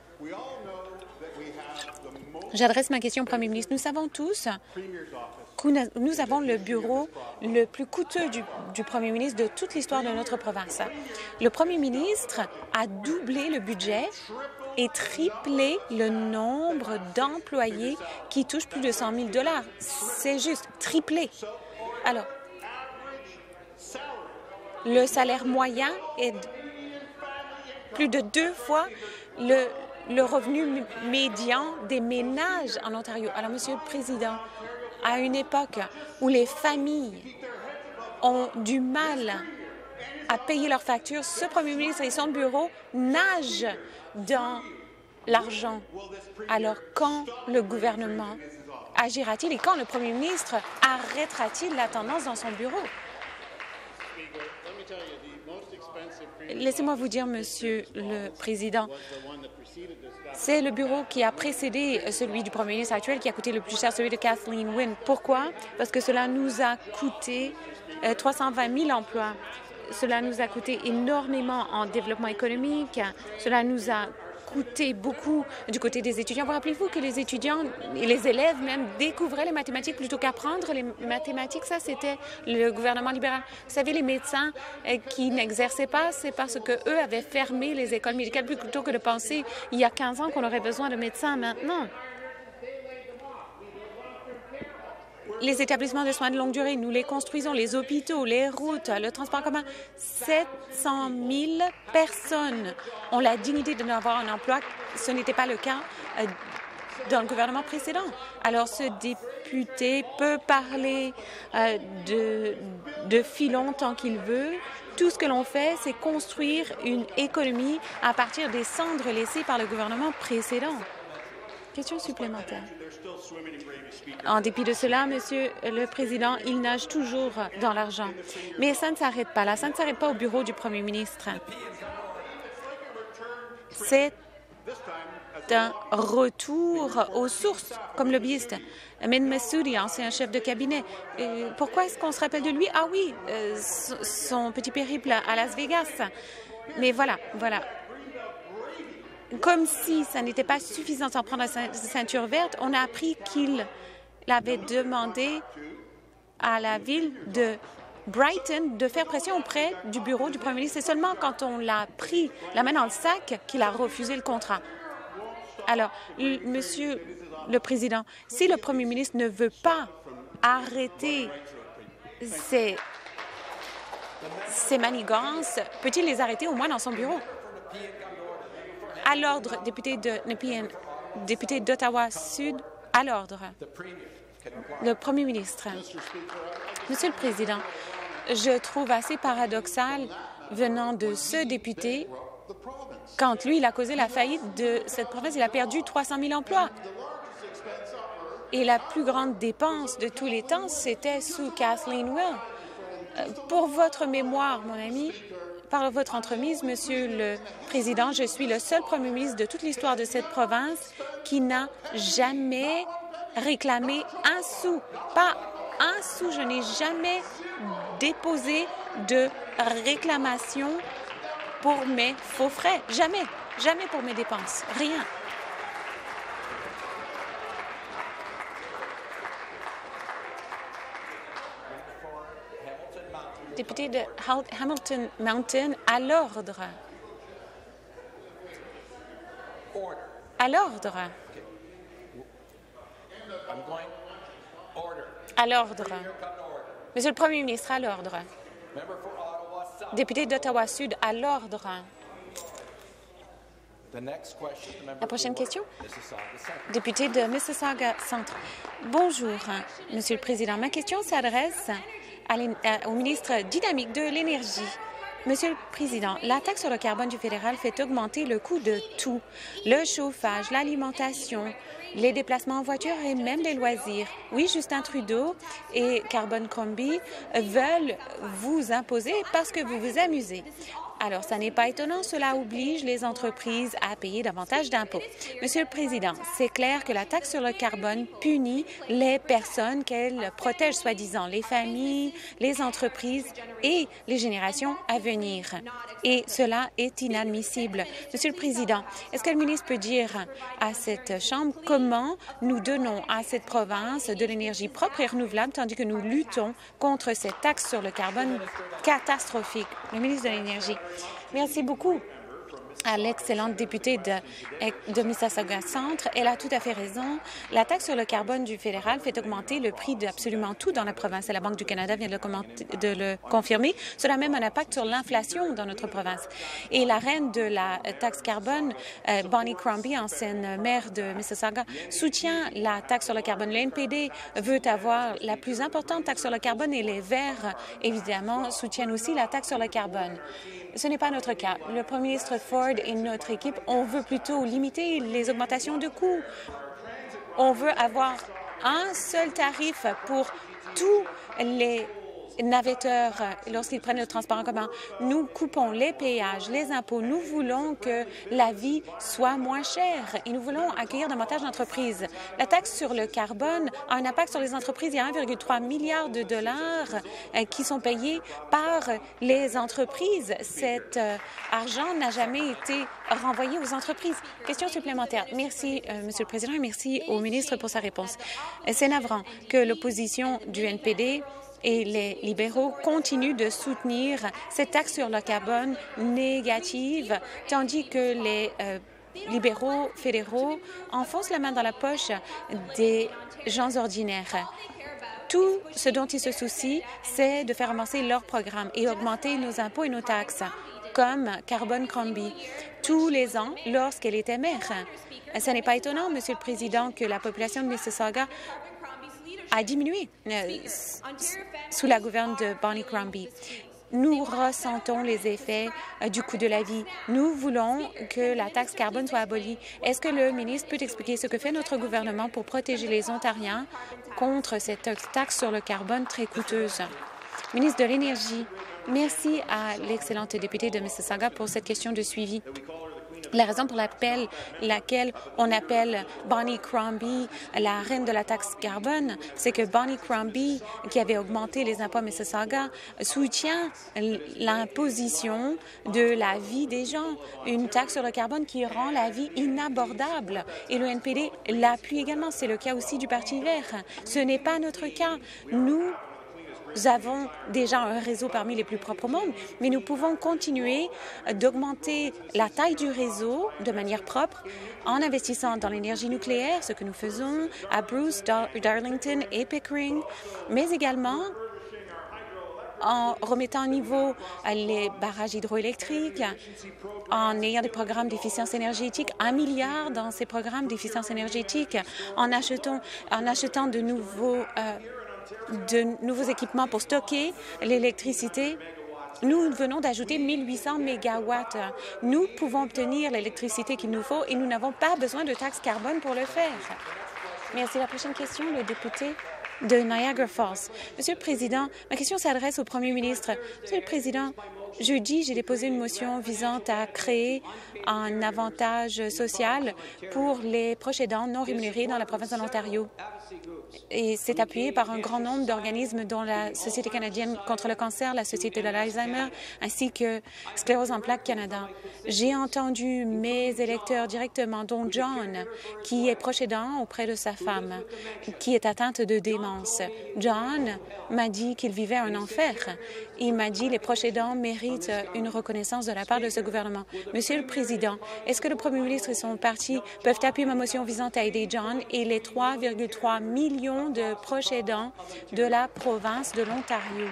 J'adresse ma question au Premier ministre. Nous savons tous que nous avons le bureau le plus coûteux du Premier ministre de toute l'histoire de notre province. Le Premier ministre a doublé le budget et triplé le nombre d'employés qui touchent plus de 100 000 $. C'est juste triplé. Alors, le salaire moyen est plus de 2 fois le revenu médian des ménages en Ontario. Alors, Monsieur le Président, à une époque où les familles ont du mal à payer leurs factures, ce Premier ministre et son bureau nagent dans l'argent. Alors, quand le gouvernement agira-t-il et quand le premier ministre arrêtera-t-il la tendance dans son bureau? Laissez-moi vous dire, Monsieur le Président, c'est le bureau qui a précédé celui du premier ministre actuel qui a coûté le plus cher, celui de Kathleen Wynne. Pourquoi? Parce que cela nous a coûté 320 000 emplois. Cela nous a coûté énormément en développement économique. Cela nous a coûté beaucoup du côté des étudiants. Vous rappelez-vous que les étudiants et les élèves même découvraient les mathématiques plutôt qu'apprendre les mathématiques? Ça, c'était le gouvernement libéral. Vous savez, les médecins qui n'exerçaient pas, c'est parce qu'eux avaient fermé les écoles médicales plutôt que de penser il y a 15 ans qu'on aurait besoin de médecins maintenant. Les établissements de soins de longue durée, nous les construisons, les hôpitaux, les routes, le transport en commun. 700 000 personnes ont la dignité de n'avoir un emploi. Ce n'était pas le cas dans le gouvernement précédent. Alors, ce député peut parler de filon tant qu'il veut. Tout ce que l'on fait, c'est construire une économie à partir des cendres laissées par le gouvernement précédent. Question supplémentaire. En dépit de cela, Monsieur le Président, il nage toujours dans l'argent. Mais ça ne s'arrête pas là. Ça ne s'arrête pas au bureau du Premier ministre. C'est un retour aux sources comme lobbyiste. Amin Massoudi, ancien chef de cabinet. Pourquoi est-ce qu'on se rappelle de lui? Ah oui, son petit périple à Las Vegas. Mais voilà. Comme si ça n'était pas suffisant sans prendre la ceinture verte, on a appris qu'il avait demandé à la ville de Brighton de faire pression auprès du bureau du premier ministre. C'est seulement quand on l'a pris la main dans le sac qu'il a refusé le contrat. Alors, Monsieur le Président, si le premier ministre ne veut pas arrêter ces manigances, peut-il les arrêter au moins dans son bureau? À l'ordre, député de Nepean, député d'Ottawa-Sud, à l'ordre. Le Premier ministre. Monsieur le Président, je trouve assez paradoxal venant de ce député, quand lui, il a causé la faillite de cette province, il a perdu 300 000 emplois. Et la plus grande dépense de tous les temps, c'était sous Kathleen Wynne. Pour votre mémoire, mon ami, par votre entremise, Monsieur le Président, je suis le seul premier ministre de toute l'histoire de cette province qui n'a jamais réclamé un sou. Pas un sou. Je n'ai jamais déposé de réclamation pour mes faux frais. Jamais. Jamais pour mes dépenses. Rien. Député de Hamilton Mountain, à l'ordre. À l'ordre. À l'ordre. Monsieur le Premier ministre, à l'ordre. Député d'Ottawa-Sud, à l'ordre. La prochaine question. Député de Mississauga Centre. Bonjour, Monsieur le Président. Ma question s'adresse au ministre dynamique de l'Énergie. Monsieur le Président, la taxe sur le carbone du fédéral fait augmenter le coût de tout, le chauffage, l'alimentation, les déplacements en voiture et même les loisirs. Oui, Justin Trudeau et Carbon Crombie veulent vous imposer parce que vous vous amusez. Alors, ça n'est pas étonnant, cela oblige les entreprises à payer davantage d'impôts. Monsieur le Président, c'est clair que la taxe sur le carbone punit les personnes qu'elle protège, soi-disant, les familles, les entreprises et les générations à venir. Et cela est inadmissible. Monsieur le Président, est-ce que le ministre peut dire à cette Chambre comment nous donnons à cette province de l'énergie propre et renouvelable tandis que nous luttons contre cette taxe sur le carbone catastrophique? Le ministre de l'Énergie. Merci beaucoup à l'excellente députée de Mississauga Centre. Elle a tout à fait raison. La taxe sur le carbone du fédéral fait augmenter le prix d'absolument tout dans la province. Et la Banque du Canada vient de le confirmer. Cela a même un impact sur l'inflation dans notre province. Et la reine de la taxe carbone, Bonnie Crombie, ancienne maire de Mississauga, soutient la taxe sur le carbone. Le NPD veut avoir la plus importante taxe sur le carbone et les Verts, évidemment, soutiennent aussi la taxe sur le carbone. Ce n'est pas notre cas. Le premier ministre Ford et notre équipe, on veut plutôt limiter les augmentations de coûts. On veut avoir un seul tarif pour tous les navetteurs lorsqu'ils prennent le transport en commun. Nous coupons les péages, les impôts. Nous voulons que la vie soit moins chère et nous voulons accueillir davantage d'entreprises. La taxe sur le carbone a un impact sur les entreprises. Il y a 1,3 milliard de dollars qui sont payés par les entreprises. Cet argent n'a jamais été renvoyé aux entreprises. Question supplémentaire. Merci, Monsieur le Président, et merci au ministre pour sa réponse. C'est navrant que l'opposition du NPD et les libéraux continuent de soutenir cette taxe sur le carbone négative, tandis que les libéraux fédéraux enfoncent la main dans la poche des gens ordinaires. Tout ce dont ils se soucient, c'est de faire avancer leur programme et augmenter nos impôts et nos taxes, comme Carbon Crombie, tous les ans lorsqu'elle était maire. Ce n'est pas étonnant, Monsieur le Président, que la population de Mississauga a diminué sous la gouverne de Bonnie Crombie. Nous ressentons les effets du coût de la vie. Nous voulons que la taxe carbone soit abolie. Est-ce que le ministre peut expliquer ce que fait notre gouvernement pour protéger les Ontariens contre cette taxe sur le carbone très coûteuse? Ministre de l'Énergie, merci à l'excellente députée de Mississauga pour cette question de suivi. La raison pour laquelle on appelle Bonnie Crombie la reine de la taxe carbone, c'est que Bonnie Crombie, qui avait augmenté les impôts à Mississauga, soutient l'imposition de la vie des gens, une taxe sur le carbone qui rend la vie inabordable. Et le NPD l'appuie également. C'est le cas aussi du Parti vert. Ce n'est pas notre cas. Nous avons déjà un réseau parmi les plus propres au monde, mais nous pouvons continuer d'augmenter la taille du réseau de manière propre en investissant dans l'énergie nucléaire, ce que nous faisons à Bruce, Darlington et Pickering, mais également en remettant à niveau les barrages hydroélectriques, en ayant des programmes d'efficience énergétique, 1 milliard dans ces programmes d'efficience énergétique, en achetant de nouveaux équipements pour stocker l'électricité. Nous venons d'ajouter 1800 mégawatts. Nous pouvons obtenir l'électricité qu'il nous faut et nous n'avons pas besoin de taxe carbone pour le faire. Merci. La prochaine question, le député de Niagara Falls. Monsieur le Président, ma question s'adresse au Premier ministre. Monsieur le Président, jeudi, j'ai déposé une motion visant à créer un avantage social pour les proches aidants non rémunérés dans la province de l'Ontario. Et c'est appuyé par un grand nombre d'organismes dont la Société canadienne contre le cancer, la Société de l'Alzheimer, ainsi que Sclérose en plaques Canada. J'ai entendu mes électeurs directement, dont John, qui est proche aidant auprès de sa femme, qui est atteinte de démence. John m'a dit qu'il vivait un enfer. Il m'a dit que les proches aidants méritent une reconnaissance de la part de ce gouvernement. Monsieur le Président, est-ce que le Premier ministre et son parti peuvent appuyer ma motion visant à aider John et les 3,3 millions de proches aidants de la province de l'Ontario?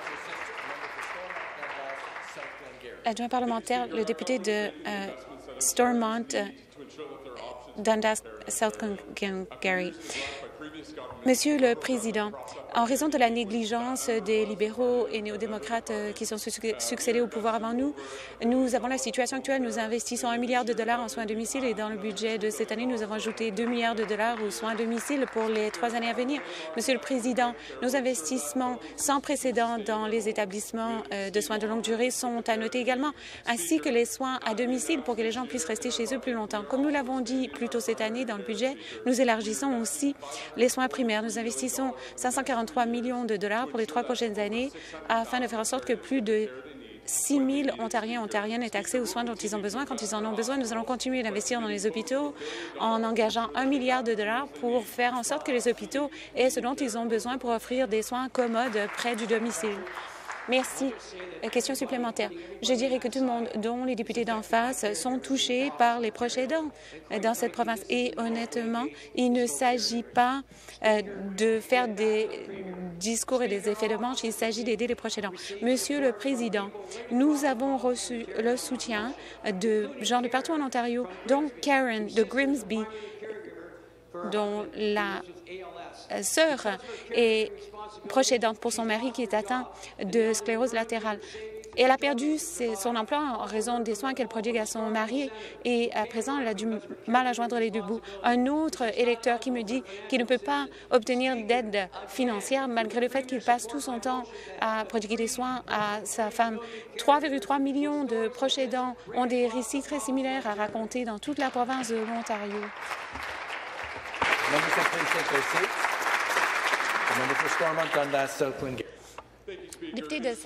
Adjoint parlementaire, le député de Stormont, Dundas, South Glengarry. Monsieur le Président, en raison de la négligence des libéraux et néo-démocrates qui sont succédés au pouvoir avant nous, nous avons la situation actuelle. Nous investissons 1 milliard de dollars en soins à domicile et dans le budget de cette année, nous avons ajouté 2 milliards de dollars aux soins à domicile pour les 3 années à venir. Monsieur le Président, nos investissements sans précédent dans les établissements de soins de longue durée sont à noter également, ainsi que les soins à domicile pour que les gens puissent rester chez eux plus longtemps. Comme nous l'avons dit plus tôt cette année dans le budget, nous élargissons aussi les soins primaires. Nous investissons 543 millions de dollars pour les 3 prochaines années afin de faire en sorte que plus de 6 000 Ontariens et Ontariennes aient accès aux soins dont ils ont besoin quand ils en ont besoin. Nous allons continuer d'investir dans les hôpitaux en engageant 1 milliard de dollars pour faire en sorte que les hôpitaux aient ce dont ils ont besoin pour offrir des soins commodes près du domicile. Merci. Question supplémentaire. Je dirais que tout le monde, dont les députés d'en face, sont touchés par les proches aidants dans cette province. Et honnêtement, il ne s'agit pas de faire des discours et des effets de manche. Il s'agit d'aider les proches aidants. Monsieur le Président, nous avons reçu le soutien de gens de partout en Ontario, dont Karen de Grimsby, dont la sœur est proche aidante pour son mari qui est atteint de sclérose latérale. Elle a perdu son emploi en raison des soins qu'elle prodigue à son mari et à présent, elle a du mal à joindre les deux bouts. Un autre électeur qui me dit qu'il ne peut pas obtenir d'aide financière malgré le fait qu'il passe tout son temps à prodiguer des soins à sa femme. 3,3 millions de proches aidants ont des récits très similaires à raconter dans toute la province de l'Ontario. Député de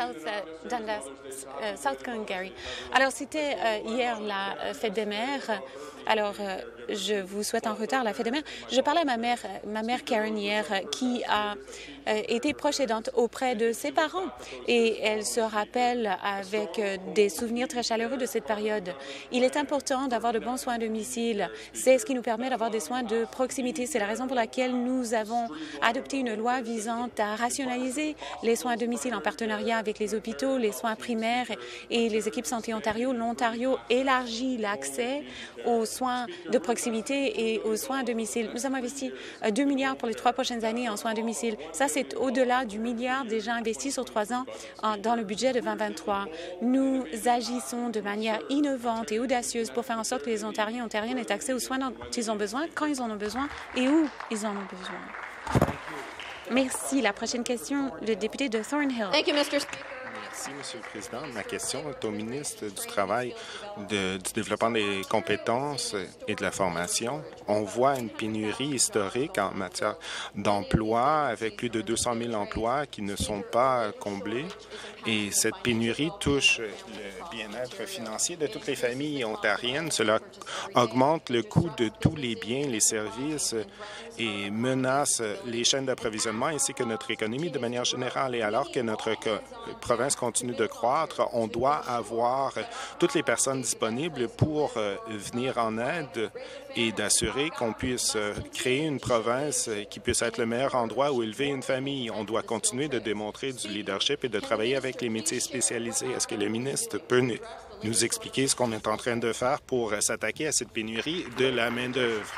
South Glengarry. Alors, c'était hier la fête des mères. Alors, je vous souhaite en retard la fête des mères. Je parlais à ma mère Karen hier, qui a été proche aidante auprès de ses parents. Et elle se rappelle avec des souvenirs très chaleureux de cette période. Il est important d'avoir de bons soins à domicile. C'est ce qui nous permet d'avoir des soins de proximité. C'est la raison pour laquelle nous avons adopté une loi visant à rationaliser les soins à domicile en partenariat avec les hôpitaux, les soins primaires et les équipes Santé Ontario. L'Ontario élargit l'accès aux soins de proximité et aux soins à domicile. Nous avons investi 2 milliards pour les 3 prochaines années en soins à domicile. Ça, c'est au-delà du milliard déjà investi sur 3 ans dans le budget de 2023. Nous agissons de manière innovante et audacieuse pour faire en sorte que les Ontariens et Ontariennes aient accès aux soins dont ils ont besoin, quand ils en ont besoin et où ils en ont besoin. Merci. La prochaine question, le député de Thornhill. Merci, Monsieur le Président. Ma question est au ministre du Travail, du développement des compétences et de la formation. On voit une pénurie historique en matière d'emploi, avec plus de 200 000 emplois qui ne sont pas comblés. Et cette pénurie touche le bien-être financier de toutes les familles ontariennes. Cela augmente le coût de tous les biens, les services et menace les chaînes d'approvisionnement ainsi que notre économie de manière générale. Et alors que notre province continue de croître, on doit avoir toutes les personnes disponibles pour venir en aide et d'assurer qu'on puisse créer une province qui puisse être le meilleur endroit où élever une famille. On doit continuer de démontrer du leadership et de travailler avec les métiers spécialisés. Est-ce que le ministre peut nous expliquer ce qu'on est en train de faire pour s'attaquer à cette pénurie de la main-d'œuvre?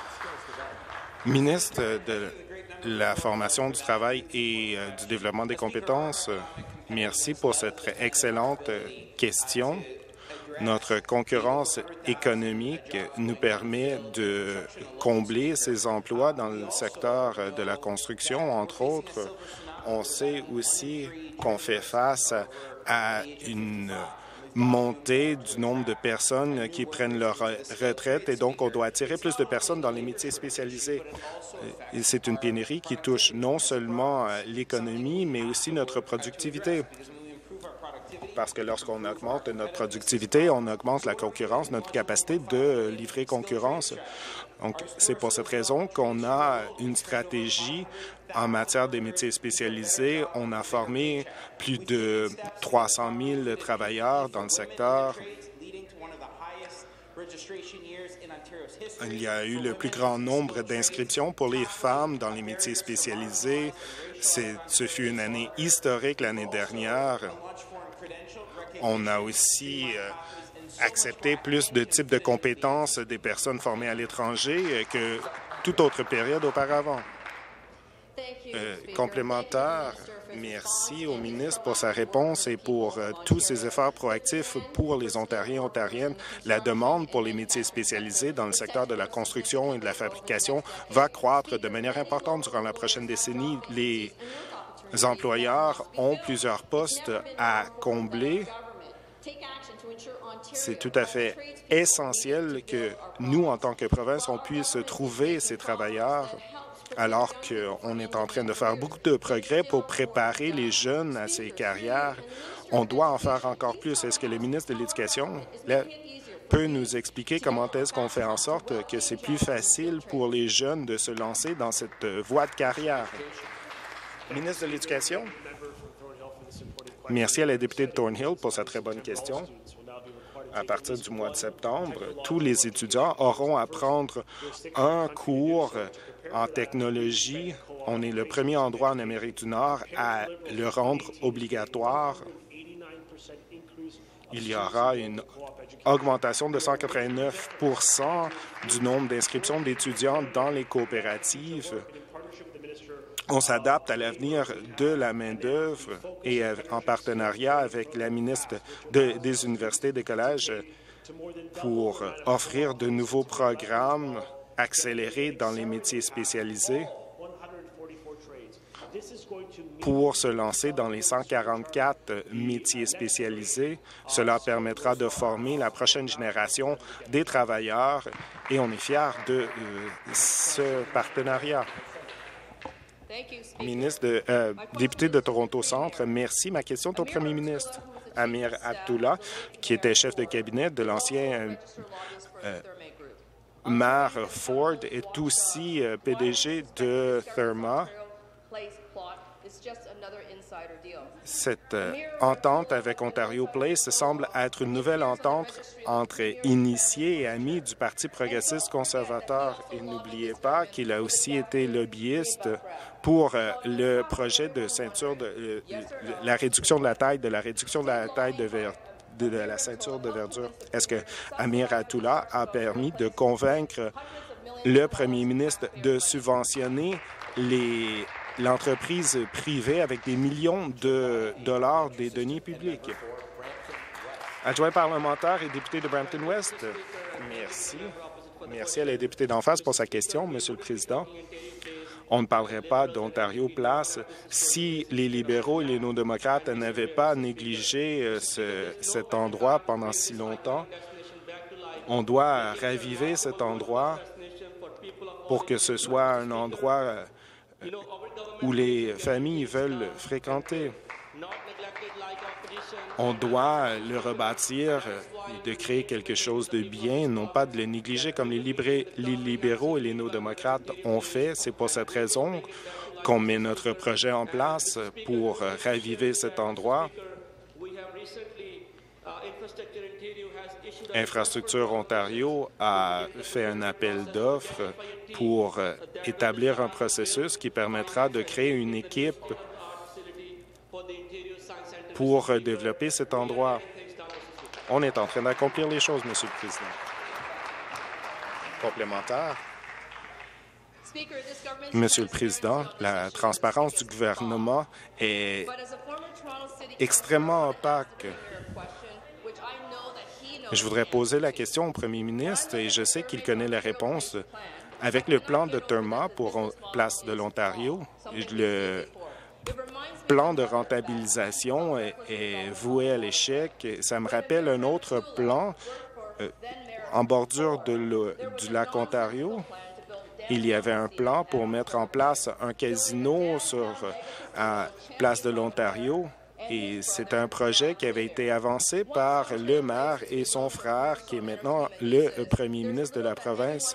Ministre de la formation, du travail et du développement des compétences, merci pour cette excellente question. Notre concurrence économique nous permet de combler ces emplois dans le secteur de la construction, entre autres. On sait aussi qu'on fait face à une montée du nombre de personnes qui prennent leur retraite et donc on doit attirer plus de personnes dans les métiers spécialisés. C'est une pénurie qui touche non seulement l'économie, mais aussi notre productivité. Parce que lorsqu'on augmente notre productivité, on augmente la concurrence, notre capacité de livrer concurrence. Donc, c'est pour cette raison qu'on a une stratégie en matière des métiers spécialisés. On a formé plus de 300 000 travailleurs dans le secteur. Il y a eu le plus grand nombre d'inscriptions pour les femmes dans les métiers spécialisés. Ce fut une année historique l'année dernière. On a aussi accepté plus de types de compétences des personnes formées à l'étranger que toute autre période auparavant. Complémentaire, merci au ministre pour sa réponse et pour tous ses efforts proactifs pour les Ontariens et Ontariennes. La demande pour les métiers spécialisés dans le secteur de la construction et de la fabrication va croître de manière importante durant la prochaine décennie. Les employeurs ont plusieurs postes à combler. C'est tout à fait essentiel que nous, en tant que province, on puisse trouver ces travailleurs alors qu'on est en train de faire beaucoup de progrès pour préparer les jeunes à ces carrières. On doit en faire encore plus. Est-ce que le ministre de l'Éducation peut nous expliquer comment est-ce qu'on fait en sorte que c'est plus facile pour les jeunes de se lancer dans cette voie de carrière? Ministre de l'Éducation. Merci à la députée de Thornhill pour sa très bonne question. À partir du mois de septembre, tous les étudiants auront à prendre un cours en technologie. On est le premier endroit en Amérique du Nord à le rendre obligatoire. Il y aura une augmentation de 189 % du nombre d'inscriptions d'étudiants dans les coopératives. On s'adapte à l'avenir de la main-d'œuvre et en partenariat avec la ministre des universités et des collèges pour offrir de nouveaux programmes accélérés dans les métiers spécialisés pour se lancer dans les 144 métiers spécialisés. Cela permettra de former la prochaine génération des travailleurs et on est fiers de ce partenariat. Député de Toronto Centre, merci. Ma question est au premier ministre. Amir Abdullah, qui était chef de cabinet de l'ancien maire Ford, est aussi PDG de Therma. Cette entente avec Ontario Place semble être une nouvelle entente entre initiés et amis du Parti progressiste conservateur. Et n'oubliez pas qu'il a aussi été lobbyiste pour le projet de ceinture de la réduction de la taille de la ceinture de verdure. Est-ce que Amir Abdullah a permis de convaincre le premier ministre de subventionner l'entreprise privée avec des millions de dollars des deniers publics? Adjoint parlementaire et député de Brampton-Ouest, merci. Merci à la députée d'en face pour sa question, Monsieur le Président. On ne parlerait pas d'Ontario Place si les libéraux et les non-démocrates n'avaient pas négligé cet endroit pendant si longtemps. On doit raviver cet endroit pour que ce soit un endroit où les familles veulent fréquenter. On doit le rebâtir et de créer quelque chose de bien, non pas de le négliger comme les libéraux et les néo-démocrates ont fait. C'est pour cette raison qu'on met notre projet en place pour raviver cet endroit. Infrastructure Ontario a fait un appel d'offres pour établir un processus qui permettra de créer une équipe pour développer cet endroit. On est en train d'accomplir les choses, Monsieur le Président. Complémentaire. Monsieur le Président, la transparence du gouvernement est extrêmement opaque. Je voudrais poser la question au premier ministre et je sais qu'il connaît la réponse. Avec le plan de Therma pour Place de l'Ontario, le plan de rentabilisation est voué à l'échec. Ça me rappelle un autre plan en bordure du lac Ontario. Il y avait un plan pour mettre en place un casino à Place de l'Ontario. Et c'est un projet qui avait été avancé par le maire et son frère, qui est maintenant le premier ministre de la province.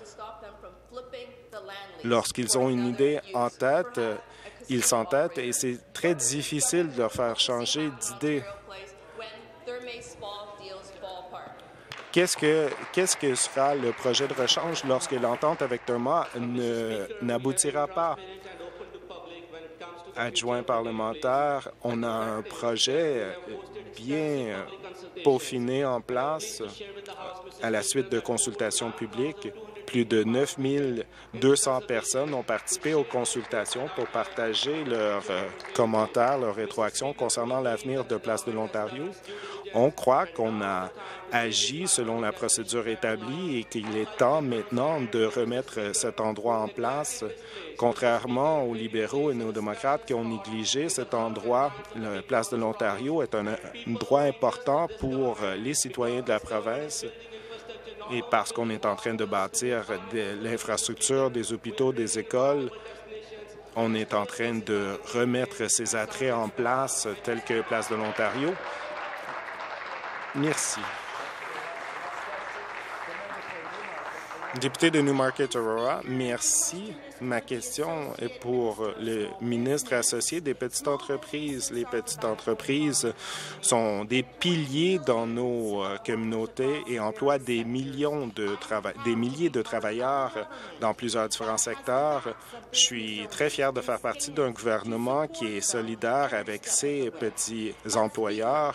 Lorsqu'ils ont une idée en tête, ils s'entêtent et c'est très difficile de leur faire changer d'idée. Qu'est-ce que sera le projet de rechange lorsque l'entente avec Therma n'aboutira pas? Adjoint parlementaire, on a un projet bien peaufiné en place à la suite de consultations publiques. Plus de 9 200 personnes ont participé aux consultations pour partager leurs commentaires, leurs rétroactions concernant l'avenir de Place de l'Ontario. On croit qu'on a agi selon la procédure établie et qu'il est temps maintenant de remettre cet endroit en place. Contrairement aux libéraux et aux démocrates qui ont négligé cet endroit, la Place de l'Ontario est un endroit important pour les citoyens de la province. Et parce qu'on est en train de bâtir de l'infrastructure, des hôpitaux, des écoles, on est en train de remettre ces attraits en place tels que Place de l'Ontario. Merci. Député de Newmarket-Aurora, merci. Ma question est pour le ministre associé des petites entreprises. Les petites entreprises sont des piliers dans nos communautés et emploient des milliers de travailleurs dans plusieurs différents secteurs. Je suis très fier de faire partie d'un gouvernement qui est solidaire avec ses petits employeurs.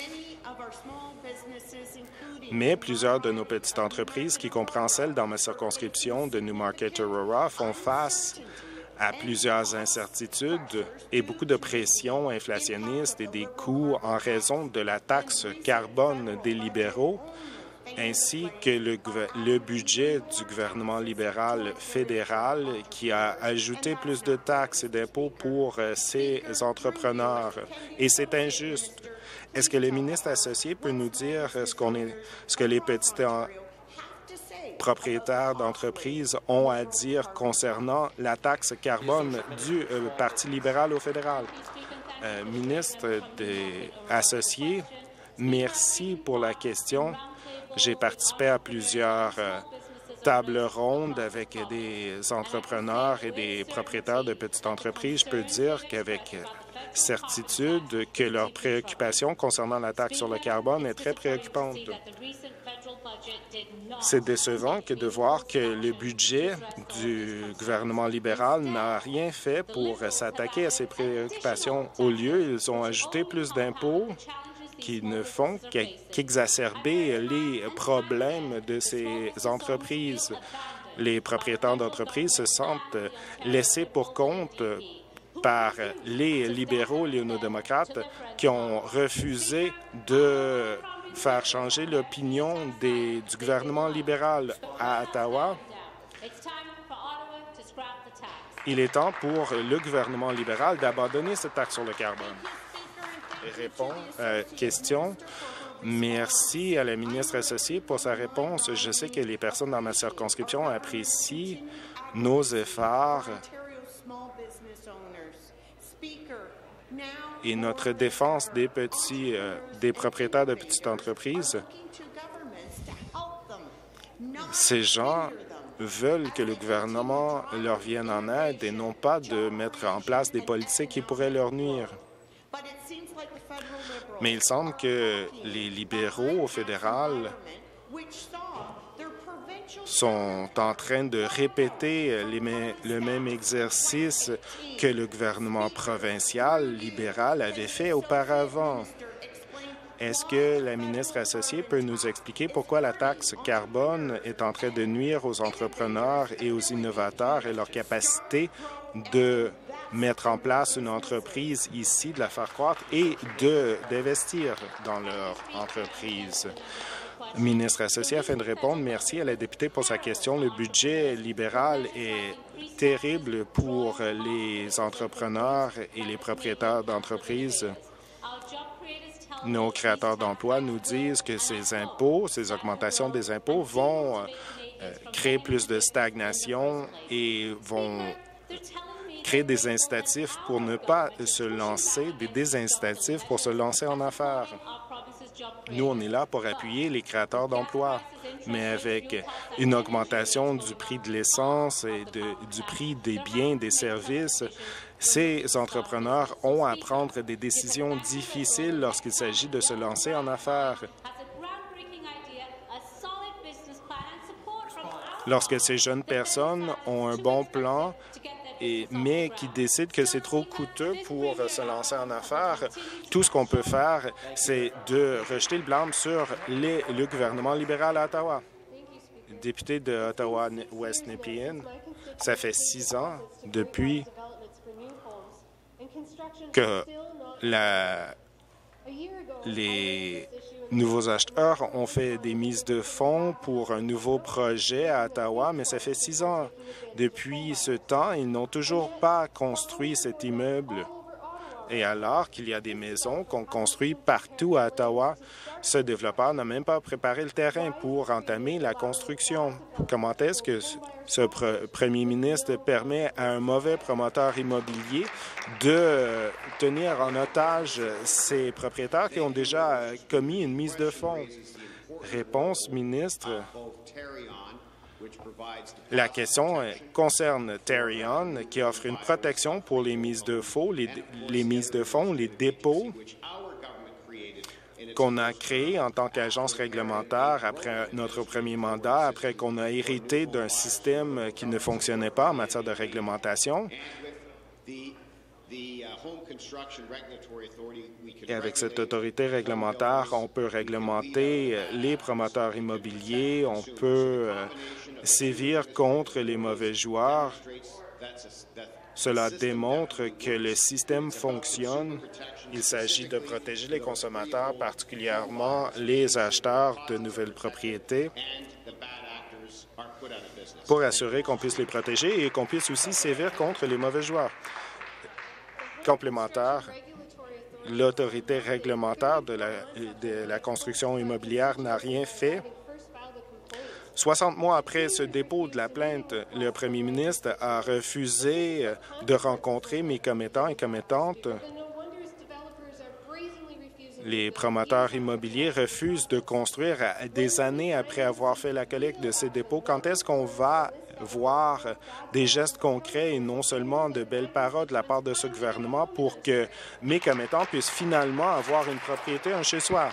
Mais plusieurs de nos petites entreprises, qui comprennent celles dans ma circonscription de Newmarket-Aurora, font face à plusieurs incertitudes et beaucoup de pression inflationniste et des coûts en raison de la taxe carbone des libéraux, ainsi que le budget du gouvernement libéral fédéral qui a ajouté plus de taxes et d'impôts pour ces entrepreneurs. Et c'est injuste. Est-ce que le ministre associé peut nous dire ce que les petits propriétaires d'entreprises ont à dire concernant la taxe carbone du Parti libéral au fédéral? Ministre associé, merci pour la question. J'ai participé à plusieurs tables rondes avec des entrepreneurs et des propriétaires de petites entreprises. Je peux dire qu'avec certitude que leur préoccupation concernant la taxe sur le carbone est très préoccupante. C'est décevant que de voir que le budget du gouvernement libéral n'a rien fait pour s'attaquer à ces préoccupations. Au lieu, ils ont ajouté plus d'impôts qui ne font qu'exacerber les problèmes de ces entreprises. Les propriétaires d'entreprises se sentent laissés pour compte par les libéraux, les néo-démocrates, qui ont refusé de faire changer l'opinion du gouvernement libéral à Ottawa. Il est temps pour le gouvernement libéral d'abandonner cette taxe sur le carbone. Question. Merci à la ministre associée pour sa réponse. Je sais que les personnes dans ma circonscription apprécient nos efforts et notre défense des propriétaires de petites entreprises. Ces gens veulent que le gouvernement leur vienne en aide et non pas de mettre en place des politiques qui pourraient leur nuire. Mais il semble que les libéraux au fédéral sont en train de répéter le même exercice que le gouvernement provincial libéral avait fait auparavant. Est-ce que la ministre associée peut nous expliquer pourquoi la taxe carbone est en train de nuire aux entrepreneurs et aux innovateurs et leur capacité de mettre en place une entreprise ici, de la faire croître et d'investir dans leur entreprise? Ministre associé, afin de répondre, merci à la députée pour sa question. Le budget libéral est terrible pour les entrepreneurs et les propriétaires d'entreprises. Nos créateurs d'emplois nous disent que ces impôts, ces augmentations des impôts vont créer plus de stagnation et vont créer des incitatifs pour ne pas se lancer, des désincitatifs pour se lancer en affaires. Nous, on est là pour appuyer les créateurs d'emplois, mais avec une augmentation du prix de l'essence et du prix des biens, des services, ces entrepreneurs ont à prendre des décisions difficiles lorsqu'il s'agit de se lancer en affaires. Lorsque ces jeunes personnes ont un bon plan, mais qui décident que c'est trop coûteux pour se lancer en affaires, tout ce qu'on peut faire, c'est de rejeter le blâme sur le gouvernement libéral à Ottawa. Député de Ottawa-West Nepean, ça fait 6 ans depuis que les nouveaux acheteurs ont fait des mises de fonds pour un nouveau projet à Ottawa, mais ça fait 6 ans. Depuis ce temps, ils n'ont toujours pas construit cet immeuble. Et alors qu'il y a des maisons qu'on construit partout à Ottawa, ce développeur n'a même pas préparé le terrain pour entamer la construction. Comment est-ce que ce premier ministre permet à un mauvais promoteur immobilier de tenir en otage ces propriétaires qui ont déjà commis une mise de fonds? Réponse, ministre. La question concerne Tarion, qui offre une protection pour les mises de fonds, les dépôts qu'on a créés en tant qu'agence réglementaire après notre premier mandat, après qu'on a hérité d'un système qui ne fonctionnait pas en matière de réglementation. Et avec cette autorité réglementaire, on peut réglementer les promoteurs immobiliers, on peut sévir contre les mauvais joueurs. Cela démontre que le système fonctionne. Il s'agit de protéger les consommateurs, particulièrement les acheteurs de nouvelles propriétés, pour assurer qu'on puisse les protéger et qu'on puisse aussi sévir contre les mauvais joueurs. Complémentaire, l'autorité réglementaire de la construction immobilière n'a rien fait. 60 mois après ce dépôt de la plainte, le premier ministre a refusé de rencontrer mes commettants et commettantes. Les promoteurs immobiliers refusent de construire des années après avoir fait la collecte de ces dépôts. Quand est-ce qu'on va voir des gestes concrets et non seulement de belles paroles de la part de ce gouvernement pour que mes commettants puissent finalement avoir une propriété, un chez-soi?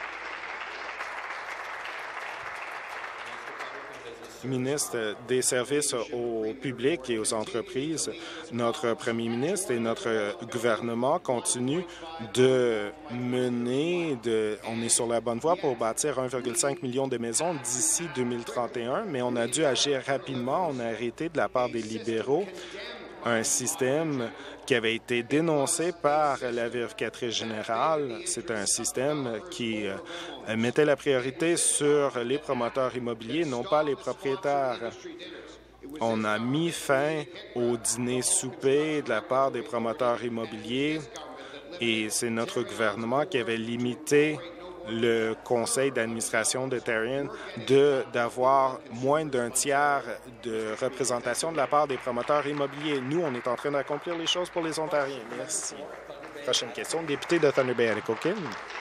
Ministre des Services au public et aux entreprises, notre premier ministre et notre gouvernement continuent de mener, on est sur la bonne voie pour bâtir 1,5 million de maisons d'ici 2031, mais on a dû agir rapidement. On a arrêté de la part des libéraux un système qui avait été dénoncé par la vérificatrice générale. C'est un système qui mettait la priorité sur les promoteurs immobiliers, non pas les propriétaires. On a mis fin au dîner-souper de la part des promoteurs immobiliers et c'est notre gouvernement qui avait limité le conseil d'administration de Terrien d'avoir moins d'un tiers de représentation de la part des promoteurs immobiliers. Nous, on est en train d'accomplir les choses pour les Ontariens. Merci. Prochaine question, député de Thunder Bay-Atikokan.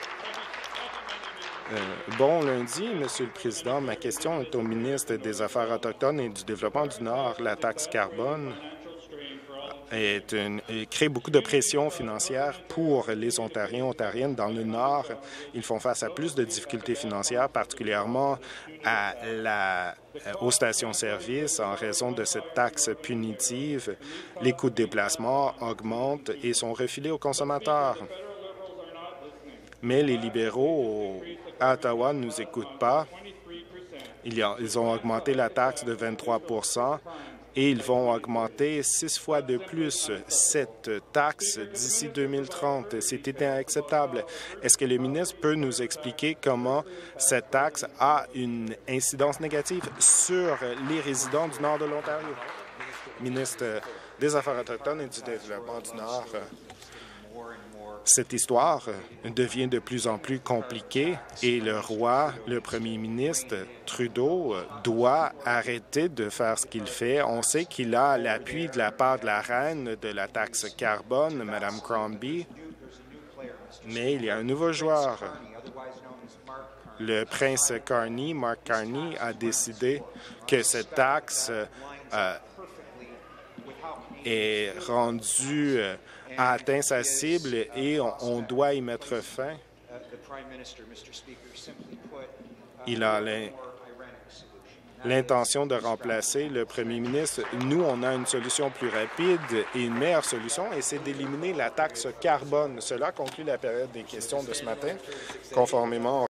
Bon lundi, Monsieur le Président. Ma question est au ministre des Affaires autochtones et du Développement du Nord. La taxe carbone crée beaucoup de pression financière pour les Ontariens et Ontariennes dans le Nord. Ils font face à plus de difficultés financières, particulièrement aux stations-service en raison de cette taxe punitive. Les coûts de déplacement augmentent et sont refilés aux consommateurs. Mais les libéraux à Ottawa ne nous écoutent pas. Ils ont augmenté la taxe de 23 % et ils vont augmenter 6 fois de plus cette taxe d'ici 2030. C'est inacceptable. Est-ce que le ministre peut nous expliquer comment cette taxe a une incidence négative sur les résidents du nord de l'Ontario? Ministre des Affaires autochtones et du Développement du Nord. Cette histoire devient de plus en plus compliquée et le roi, le premier ministre Trudeau, doit arrêter de faire ce qu'il fait. On sait qu'il a l'appui de la part de la reine de la taxe carbone, Mme Crombie, mais il y a un nouveau joueur. Le prince Carney, Mark Carney, a décidé que cette taxe est rendue a atteint sa cible et on doit y mettre fin. Il a l'intention de remplacer le premier ministre. Nous, on a une solution plus rapide et une meilleure solution, et c'est d'éliminer la taxe carbone. Cela conclut la période des questions de ce matin, conformément